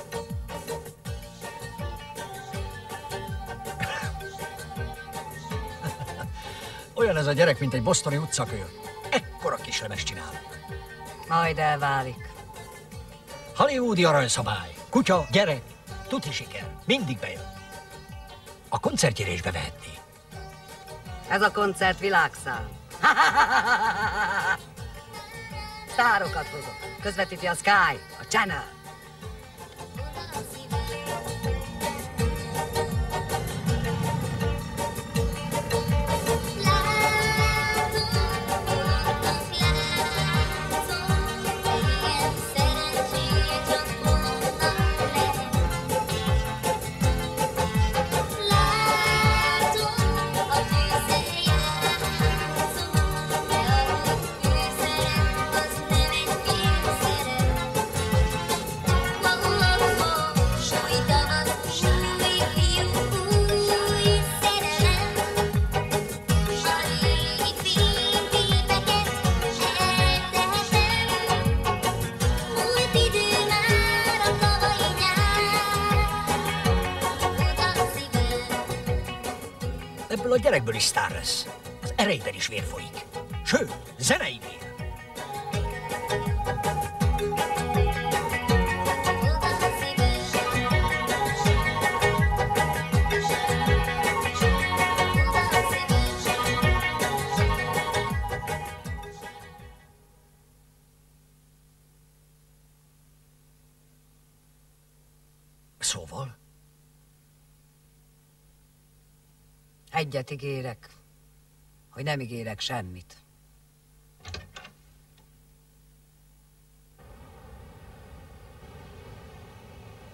Olyan ez a gyerek, mint egy bostoni utcakő. Ekkora kislemes csinálunk.
Majd elválik.
Hollywoodi aranyszabály. Kutya, gyerek, tuti siker. Mindig bejön. A koncertjére is bevehetné.
Ez a koncert világszám. Sztárokat hozok. Közvetíti a Sky, a Channel.
Ebből a gyerekből is sztár lesz. Az erejében is vér folyik. Sőt, zenei vér. Szóval?
Egyet ígérek, hogy nem ígérek semmit.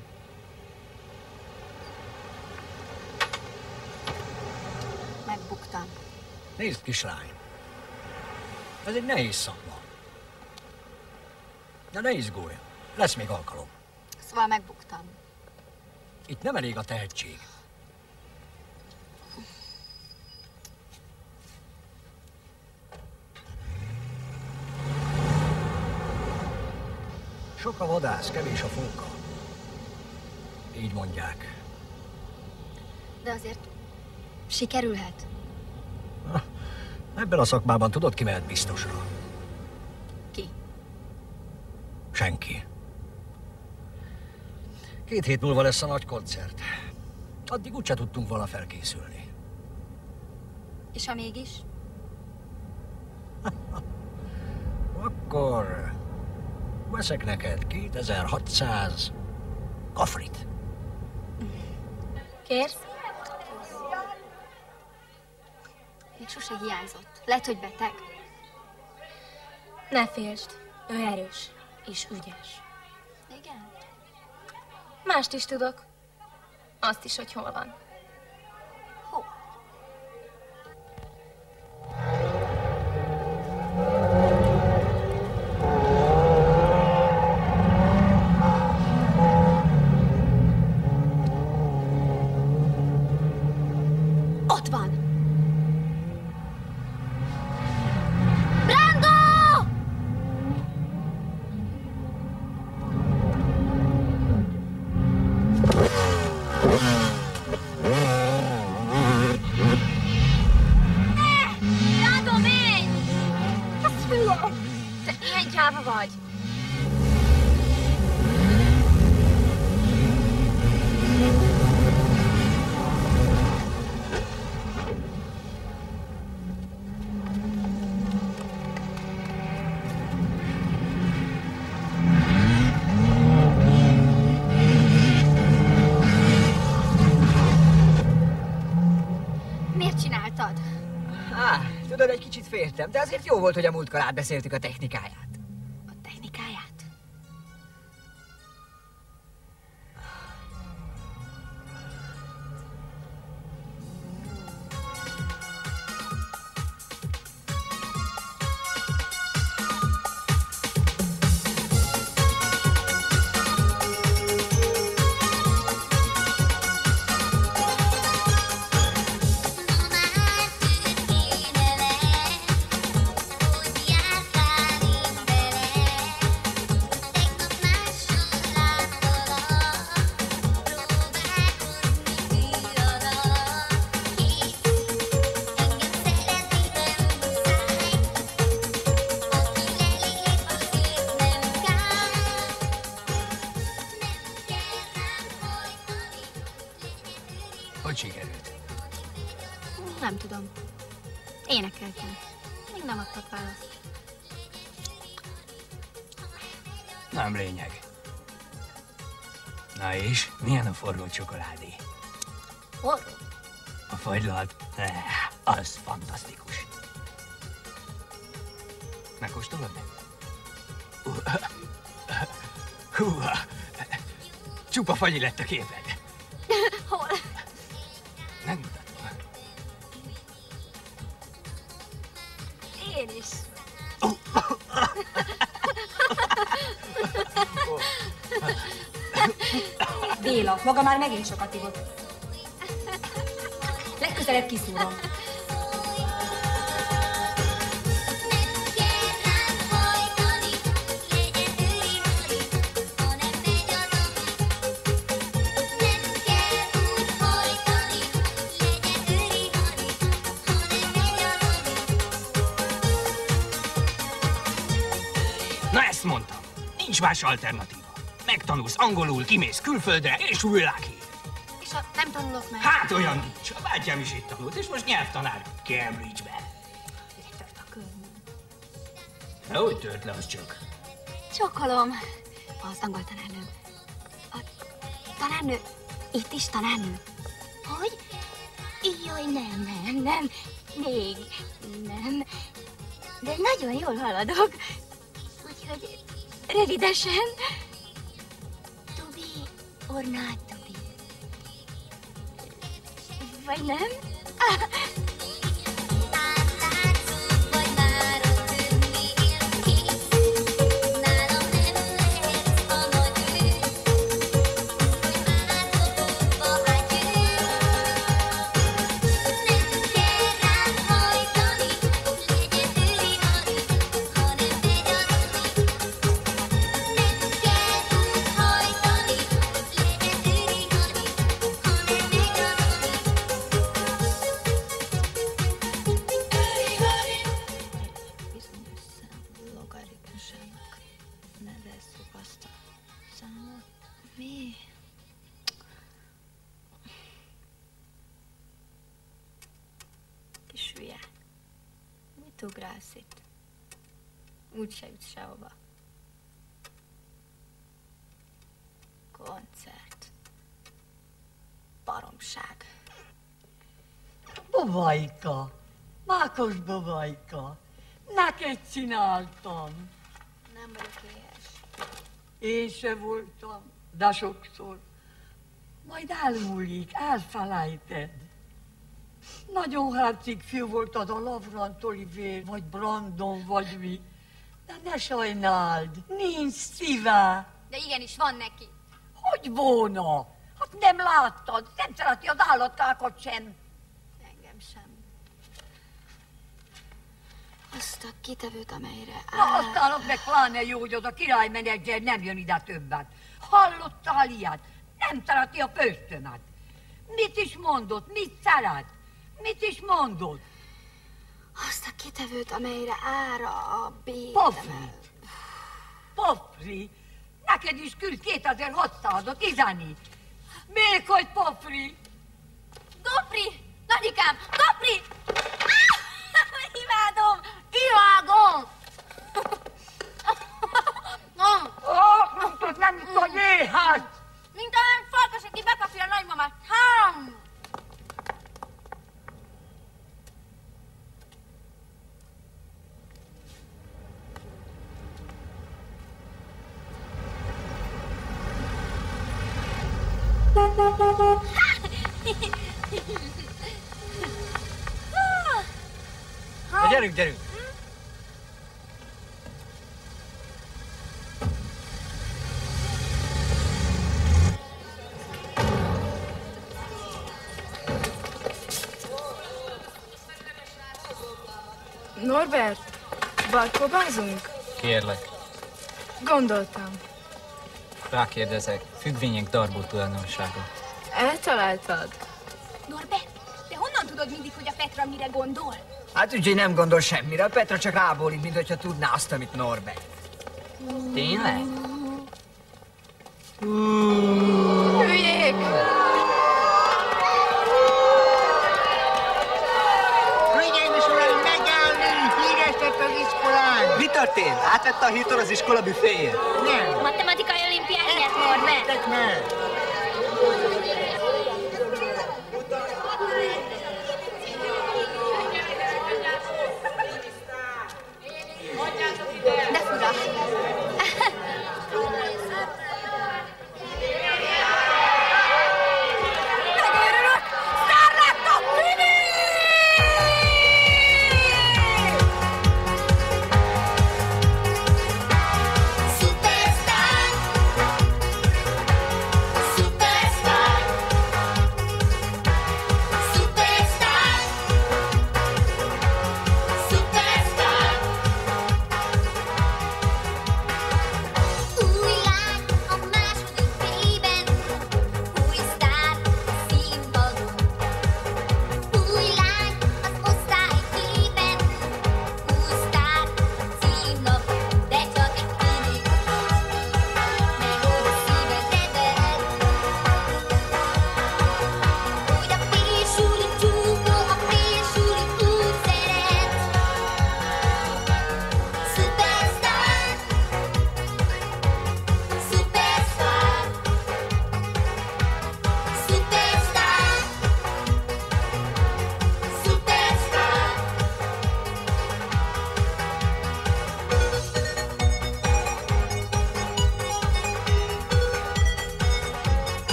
Megbuktam.
megbuktam.
Nézd, kislány. Ez egy nehéz szakma. De ne izgulj, lesz még alkalom.
Szóval megbuktam.
Itt nem elég a tehetség. Sok a vadász, kevés a fóka. Így mondják.
De azért sikerülhet.
Ebben a szakmában tudod, ki mehet biztosra?
Ki?
Senki. 2 hét múlva lesz a nagy koncert. Addig úgyse tudtunk volna felkészülni.
És ha mégis?
Akkor veszek neked 2600 kafrit.
Kérsz? Még sose hiányzott. Lehet, hogy beteg.
Ne féltsd, ő erős és ügyes.
Igen?
Mást is tudok. Azt is, hogy hol van.
Hol? Ott van! Brando! Brando, menj!
Az hülye! Te ilyen gyáva vagy.
Miért csináltad?
Tudod, egy kicsit féltem, de azért jó volt, hogy a múltkor átbeszéltük a technikáját.
A technikáját?
Hogy sikerült?
Nem tudom. Énekeltem. Még nem adtak választ.
Nem lényeg. Na és, milyen a forró csokoládé?
Forró?
A fagylalt? Az fantasztikus. Megkóstolod? Húha! Csupa fagyi lett a képed.
Hol?
Megmutatom.
Én is.
Béla, maga már megint sokat ivott. Legközelebb kiszúrom.
Na ezt mondtam. Nincs más alternatíva. Megtanulsz angolul, kimész külföldre, és világhír.
És ha nem tanulok meg?
Hát olyan nincs. A bátyám is itt tanult, és most nyelvtanár Cambridge-ben.
Letört a körmöm.
Hogy tört le, az csak?
Csókolom. Az angol tanárnő. A tanárnő? Itt is tanárnő? Hogy? Jaj, nem. Még nem. De nagyon jól haladok. Úgyhogy rövidesen. To be or not to be. Vagy nem? Mit ugrálsz itt? Úgyse jutsz sehova. Koncert. Baromság.
Bobajka, Mákos Bobajka, neked csináltam.
Nem vagyok éhes.
Én se voltam, de sokszor. Majd elmúlik, elfelejted. Nagyon herceg fiú voltad a Lavrant Olivér, vagy Brandon, vagy mi. De ne sajnáld, nincs szíve.
De igenis van neki.
Hogy volna? Hát nem láttad, nem szereti az állatkákat sem.
Engem sem. Azt a kitevőt, amelyre
Na, aztán az meg pláne jó, hogy az a királymenedzser nem jön ide többet. Hallottál ilyet? Nem szereti a főztömet. Mit is mondott? Mit szeret? Mit is mondott?
Azt a kitevőt, amelyre ára a bétem.
Pofri. Pofri. Neked is küld 2600-ot, izeni. Még hogy Pofri.
Gopri! Nagyikám! Gopri! Imádom! Imádom!
Mondtad, nem itt a jéhát!
Mint olyan farkas, aki bekapja a nagymamát.
Na, gyerünk, gyerünk!
Norbert, barkóbázunk?
Kérlek,
Gondoltam.
rákérdezek, függvények darbó tulajdonsága.
Eltaláltad?
Norbert, te honnan tudod mindig, hogy a Petra mire gondol?
Hát úgyhogy nem gondol semmire, a Petra csak rábólint, mint hogyha tudná azt, amit Norbert.
Tényleg?
Hülyék!
Hölgyeim és uraim, megállni! Híres lett az iskolán!
Mi történt? Átvette a Hilton az iskola büféjét?
Nem.
Matematikai olimpián nyert Norbert.
Tettek meg!
De fura.
Megőrülök! Sztár lettem!
Superstar!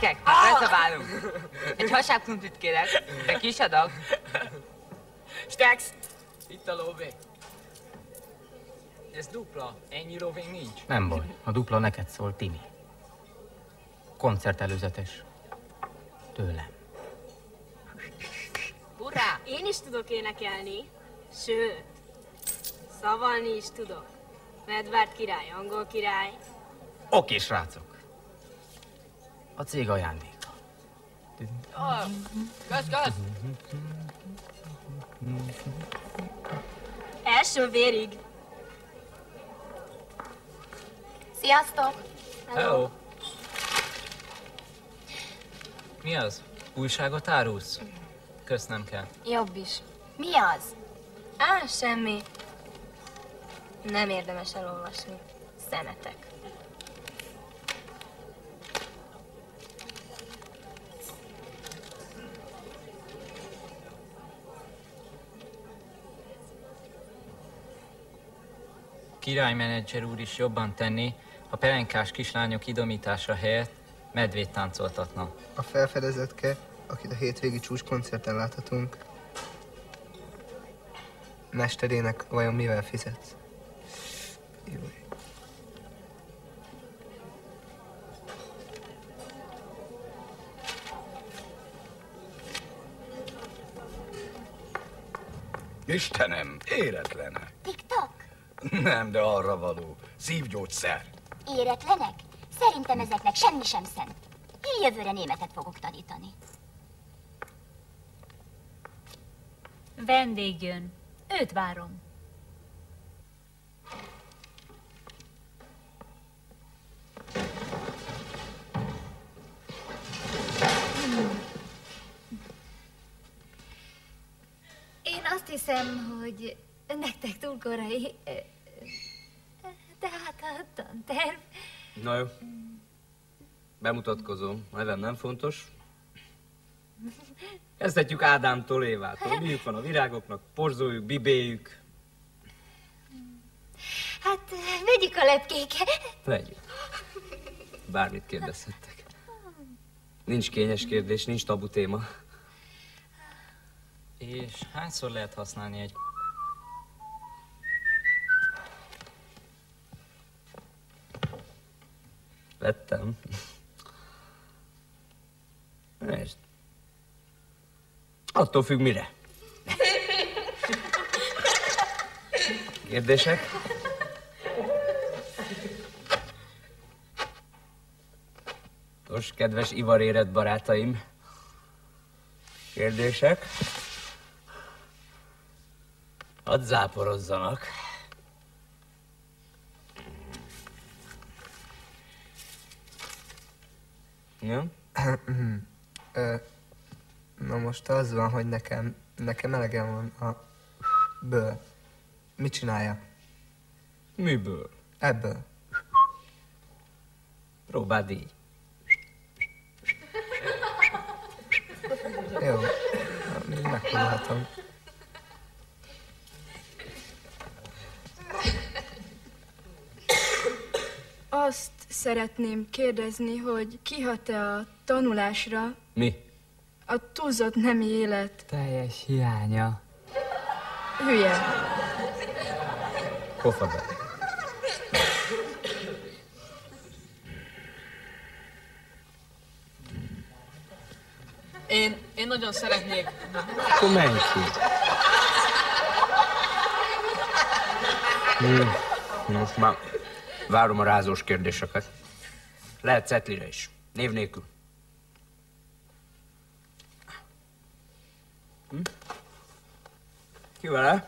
Gyerekek, beszabálunk. Egy hasábkrumplit kérek, de kis adag.
Stex! Itt a lóvé. Ez dupla, ennyi lóvénk nincs.
Nem baj, a dupla neked szól, Timi. Koncertelőzetes. Tőlem.
Urrá! Én is tudok énekelni, sőt, szavalni is tudok. Edward király, angol király.
Oké, srácok. A cég ajándéka.
Kösz!
Első vérig.
Sziasztok!
Hello! Mi az? Újságot árulsz? Kösz, nem kell.
Jobb is. Mi az? Á, semmi. Nem érdemes elolvasni. Szemetek.
Királymenedzser úr is jobban tenné, ha pelenkás kislányok idomítása helyett medvét táncoltatna.
A felfedezetke, akit a hétvégi csúcskoncerten láthatunk, mesterének vajon mivel fizetsz? Jó.
Istenem, éretlenek.
Tik-tak?
Nem, de arra való. Szívgyógyszer.
Éretlenek? Szerintem ezeknek semmi sem szent. Én jövőre németet fogok tanítani.
Vendég jön. Őt várom.
Én azt hiszem, hogy nektek túl korai. Tehát a tanterv.
Na jó. Bemutatkozom. Nevem nem fontos. Kezdhetjük Ádámtól, Évától. Miük van a virágoknak, porzójuk, bibéjük.
Hát, vegyük a lepkéket.
Vegyük. Bármit kérdezhettek. Nincs kényes kérdés, nincs tabu téma.
És hányszor lehet használni egy...
Vettem. Nézd. Attól függ mire. Kérdések? Nos, kedves ivarérett barátaim. Kérdések? Hadd záporozzanak. Ja?
Na most az van, hogy nekem elegem van a ből. Mit csinálja?
Miből?
Ebből.
Próbáld így.
Jó, megpróbálhatom.
Azt szeretném kérdezni, hogy kihat-e a tanulásra
Mi?
a túlzott nemi élet
Teljes hiánya.
hülye.
Pofabe.
Én nagyon szeretnék.
Akkor menj ki. Most már várom a rázós kérdéseket. Lehet cetlire is. Név nélkül. Ki vele?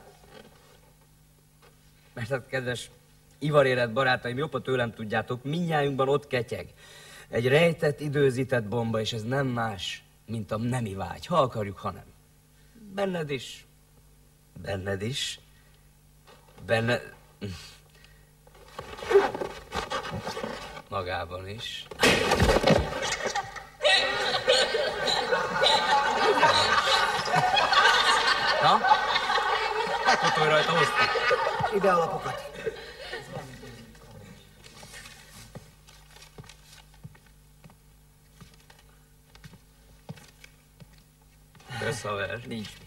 Mert hát, kedves ivarérett barátaim, jobban tőlem tudjátok, mindnyájunkban ott ketyeg. Egy rejtett, időzített bomba, és ez nem más, mint a nemi vágy. Ha akarjuk, ha nem. Benned is. Benned is. Benned... Magában is. Na? Megfotolj rajta, hoztuk.
Ide a lapokat.
Szevasz, haver.
Nincs mit.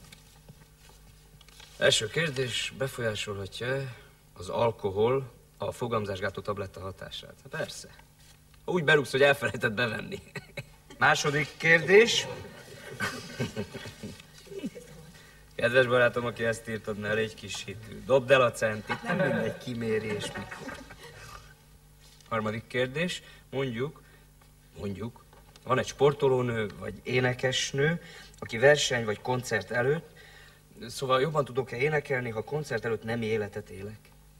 Első kérdés, befolyásolhatja az alkohol a fogamzásgátó tabletta hatását? Persze. Úgy berúgsz, hogy elfelejtett bevenni. Második kérdés. Kedves barátom, aki ezt írtad, ne légy kis hitű. Dobd el a centit, nem mindegy kimérés mikor. Harmadik kérdés. Mondjuk, van egy sportolónő vagy énekesnő, aki verseny vagy koncert előtt, szóval jobban tudok-e énekelni, ha koncert előtt nem életet élek?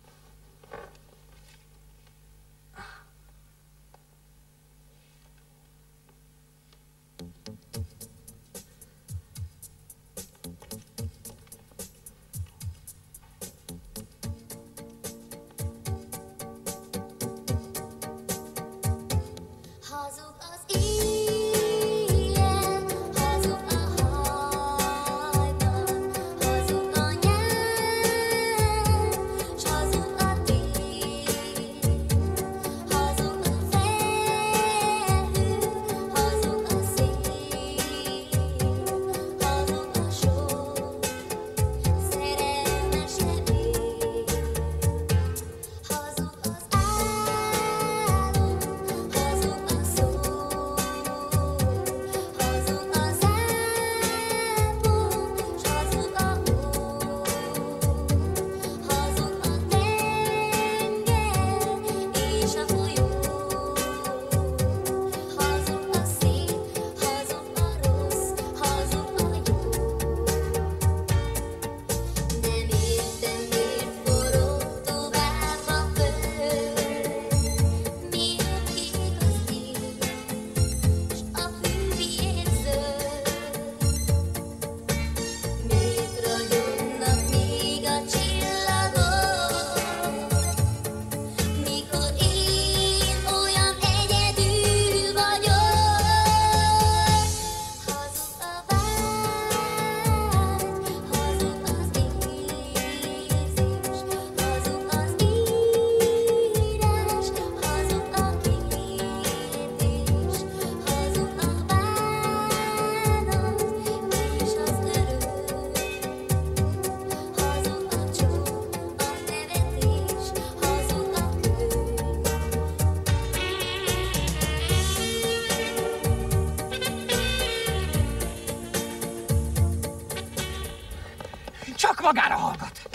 Magára hallgat.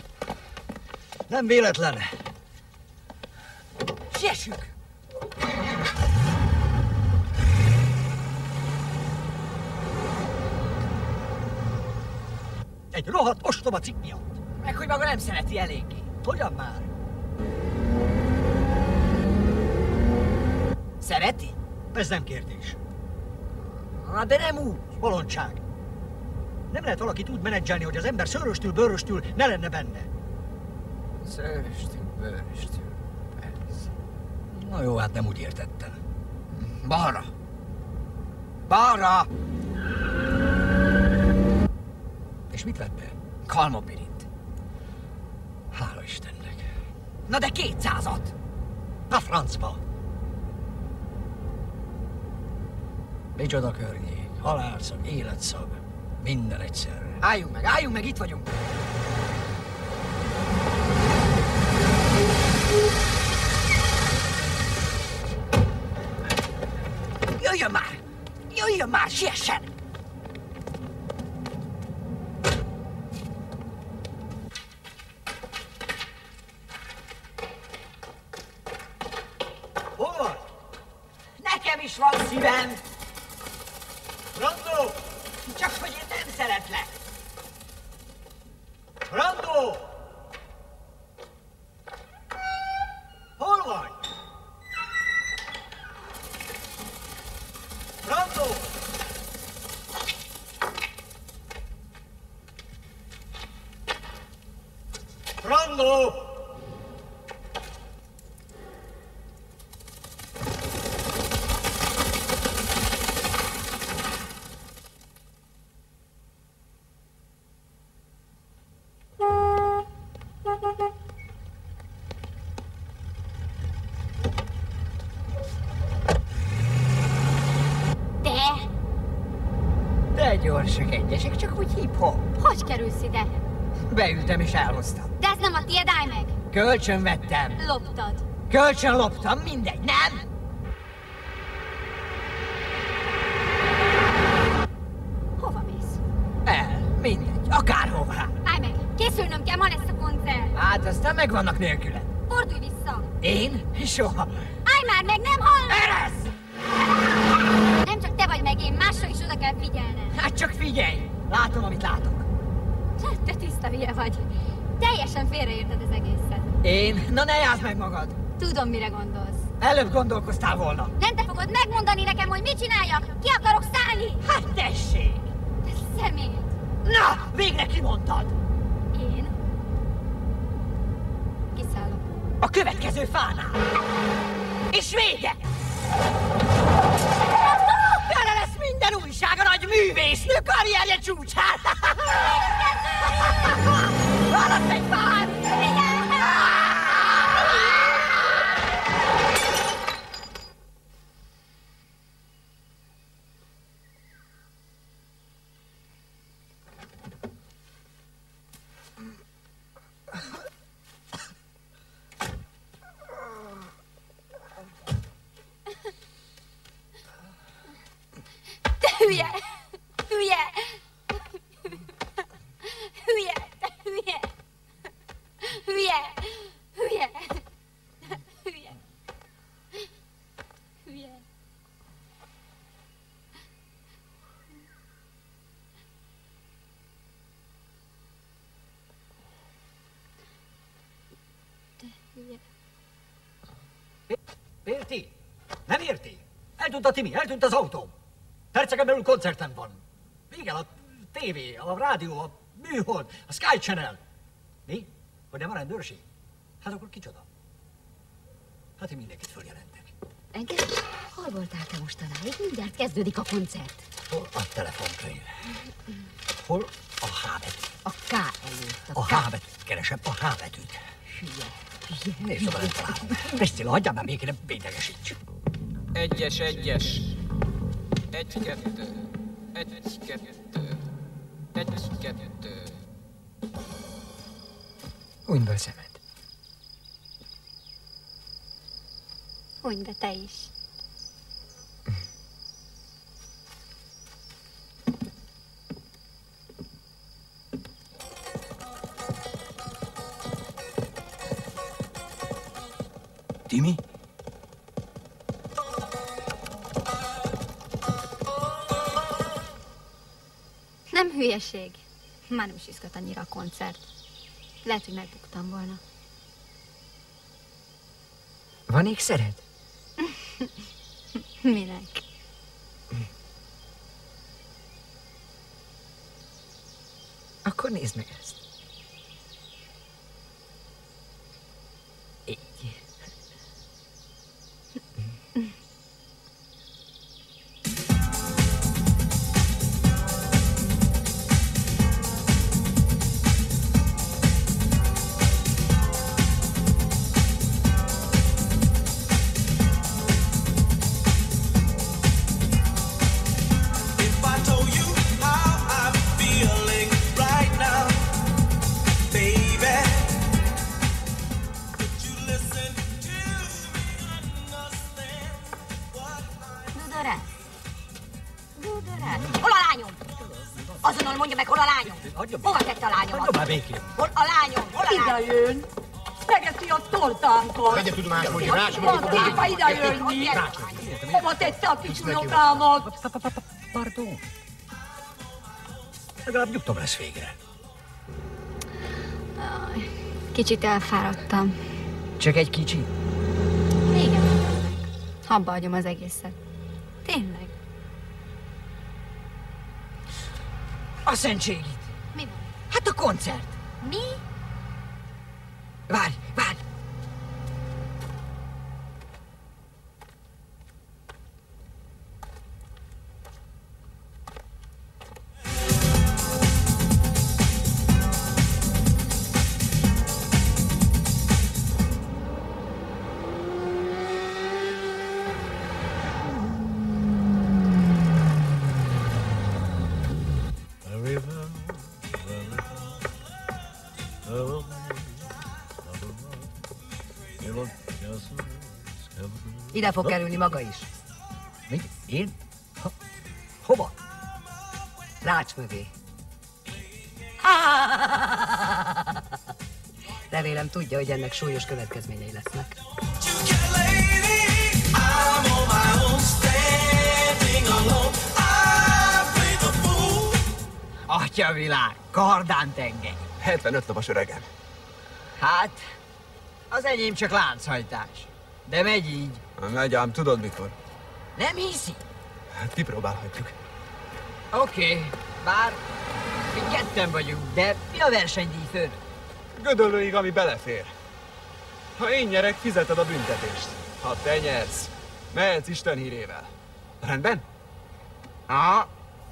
Nem véletlen.
Siessünk!
Egy rohadt ostoba cikk miatt.
Meg hogy maga nem szereti eléggé.
Hogyan már?
Szereti?
Ez nem kérdés.
De nem úgy.
Bolondság. Nem lehet valakit úgy menedzselni, hogy az ember szőröstül, bőröstül ne lenne benne.
Szőröstül, bőröstül, persze.
Na jó, hát nem úgy értettem.
Balra! Balra!
És mit vett be?
Kalmopirint.
Hála Istennek.
Na de 200-at!
A francba! Micsoda környék, halálszag, életszag. Minden egyszerre.
Álljunk meg, itt vagyunk. Jöjjön már, siessen!
Hol van?
Nekem is van szívem!
Brando!
Csak hogy én nem szeretlek!
Brando! Hol vagy? Brando! Brando!
gyorsak egyesek, csak úgy hip-hop.
Hogy kerülsz ide?
Beültem és elhoztam.
De ez nem a tiéd, állj meg!
Kölcsön vettem.
Loptad.
Kölcsön loptam, mindegy, nem?
Hova mész?
Mindegy, akárhová.
Állj meg! Készülnöm kell, ma lesz a koncert.
Hát aztán megvannak nélküled.
Fordulj vissza!
Én? Soha.
Állj már meg, nem hallom!
Eresz!
Nem csak te vagy meg én, másra is oda kell figyelned.
Hát csak figyelj! Látom, amit látok.
Te tiszta hülye vagy. Teljesen félreérted az egészet.
Én? Na ne játsz meg magad!
Tudom, mire gondolsz.
Előbb gondolkoztál volna.
Nem te fogod megmondani nekem, hogy mit csináljak? Ki akarok szállni?
Hát tessék!
Te szemét!
Na, végre kimondtad!
Én? Kiszállok.
A következő fánál. És vége! Tele lesz minden újság a nagy művésznő karrierje csúcsán! Alatt egy fán!
Hülye! Hülye! Hülye! Hülye! Hülye! Hülye! Hülye! Hülye! Te hülye!
Érti? Nem érti? Eltűnt a Timi, eltűnt az autó. Perceken belül koncerten van. Igen, a tévé, a rádió, a műhold, a Sky Channel. Mi? Hogy nem a rendőrség? Hát akkor kicsoda? Hát én mindenkit följelentek.
Engem? Hol voltál te mostanáig? Mindjárt kezdődik a koncert.
Hol a telefonkönyv? Hol a H betű?
A K előtt.
A H betűt keresem, a H betűt.
Hülye.
Nézd, szóval nem találom. Priscilla, hagyjál már békén, bédegesíts.
1-es, 1-es. 1-2. 1-2. 1-2.
Hunyd be a szemed.
Hunyd be te is.
Timi?
Nem hülyeség. Már nem is izgat annyira a koncert. Lehet, hogy megbuktam volna.
Van ékszered?
Minek?
Akkor nézd meg ezt. Így.
Hol a lányom? Azonnal mondja meg, hol a lányom? Hova tette a lányomat?
Hagyja már békén.
Hol a lányom? Hol a lányom?
Ide jön. Szegeti a toltánkat.
Vegye tudomásul, hogy Rács
Van képa ide jönni. Hova tette a kicsunokámat?
Pardon. Legalább nyugtom lesz végre.
Kicsit elfáradtam.
Csak egy kicsit?
Igen. Abba hagyom az egészet. Tényleg.
A szentségit.
Mi van?
Hát a koncert.
Mi?
Várj, várj.
Ide fog kerülni maga is.
Mi? Én? Hova?
Rács mögé. Remélem tudja, hogy ennek súlyos következményei lesznek.
Atyavilág, kardán tengely.
75 lovas öregem.
Hát, az enyém csak lánchajtás. De megy így.
Megy ám, tudod mikor?
Nem hiszi?
Hát kipróbálhatjuk.
Oké, bár mi ketten vagyunk, de mi a versenydíj főn?
Gödöllőig, ami belefér. Ha én nyerek, fizeted a büntetést. Ha te nyersz, mehetsz Isten hírével. Rendben?
Aha.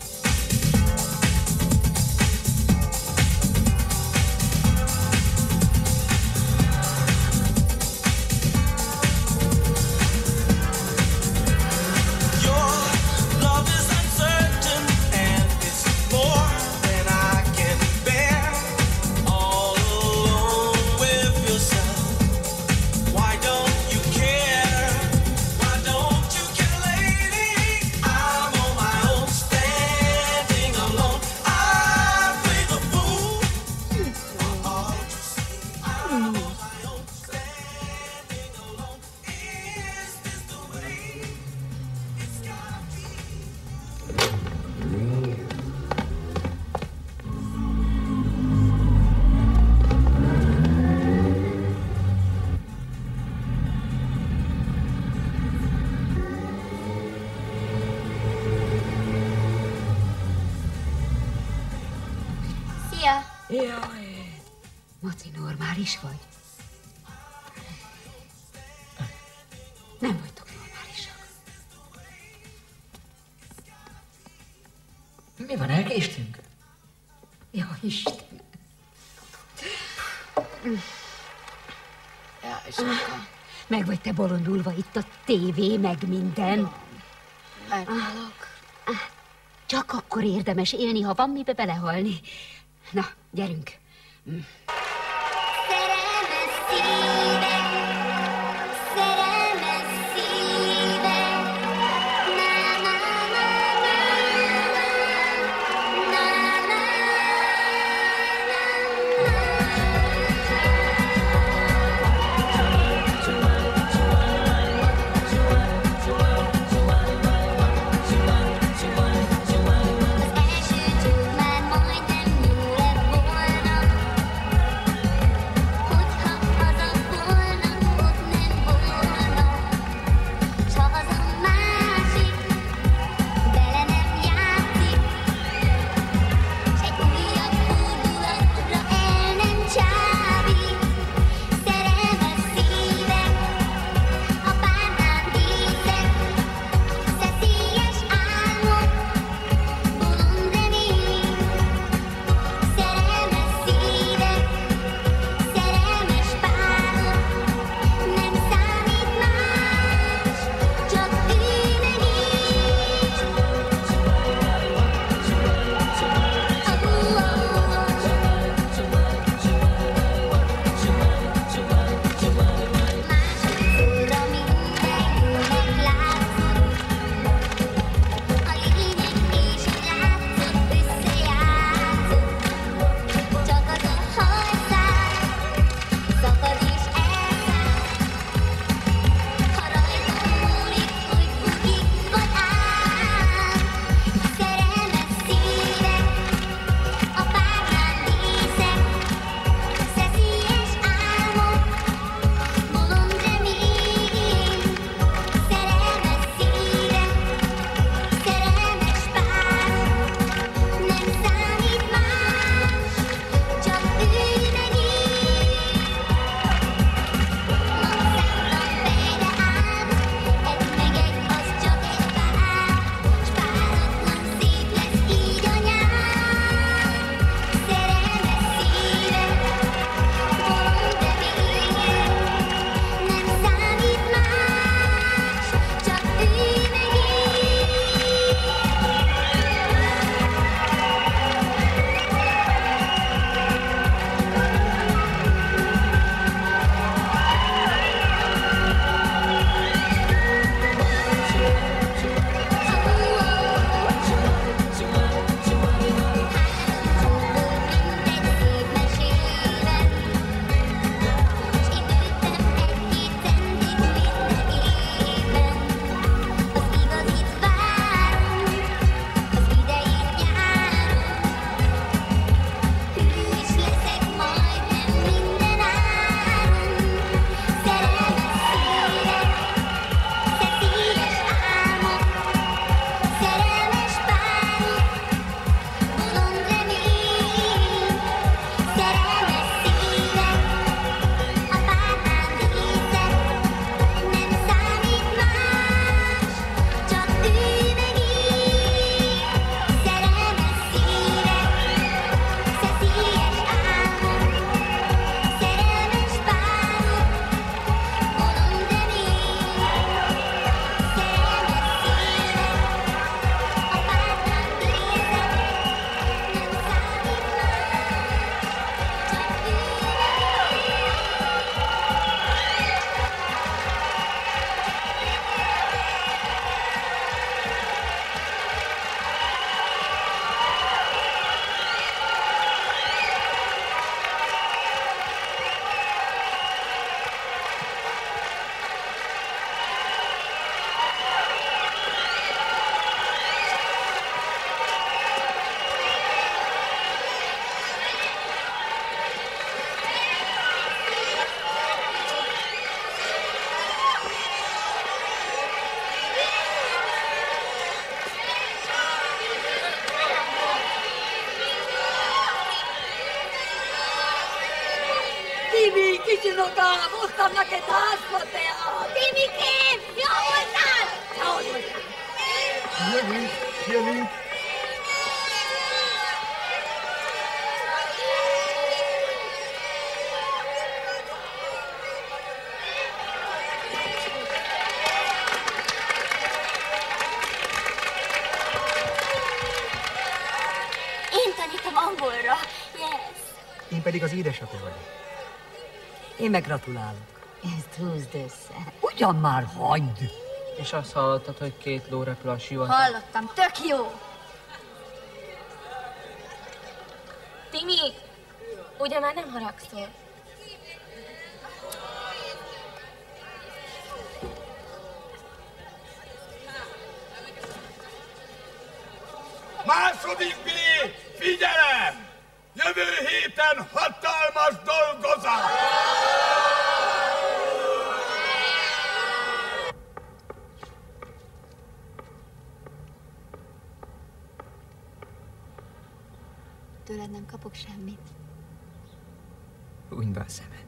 Jaj, Maci, normális vagy? Nem vagytok normálisak.
Mi van, elkéstünk?
Ja, Isten. Meg vagy te bolondulva itt a tévé, meg minden.
Meghalok.
Csak akkor érdemes élni, ha van mibe belehalni. Na, gyerünk.
unokám, hoztam neked házfateát!
Timikém, jó voltál?
Jó voltál!
Jövünk, jövünk!
Én tanítom angolra. Yes.
Én pedig az édesapja vagyok.
Én meg gratulálok.
Ezt húzd össze.
Ugyan már hagyd!
És azt hallottad, hogy 2 ló repül a sivatag?
Hallottam, tök jó.
Timi, ugye már nem haragszol?
Második B! Figyelem! Jövő héten hatalmas dolgozás!
Tőled nem kapok semmit.
Hunyd be a szemed.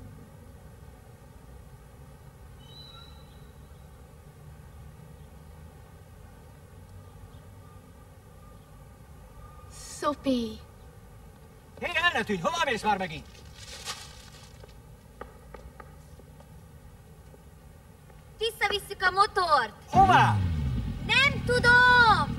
Szopi!
Hé, el ne tűnj! Hová mész már megint?
Visszavisszük a motort.
Hová?
Nem tudom!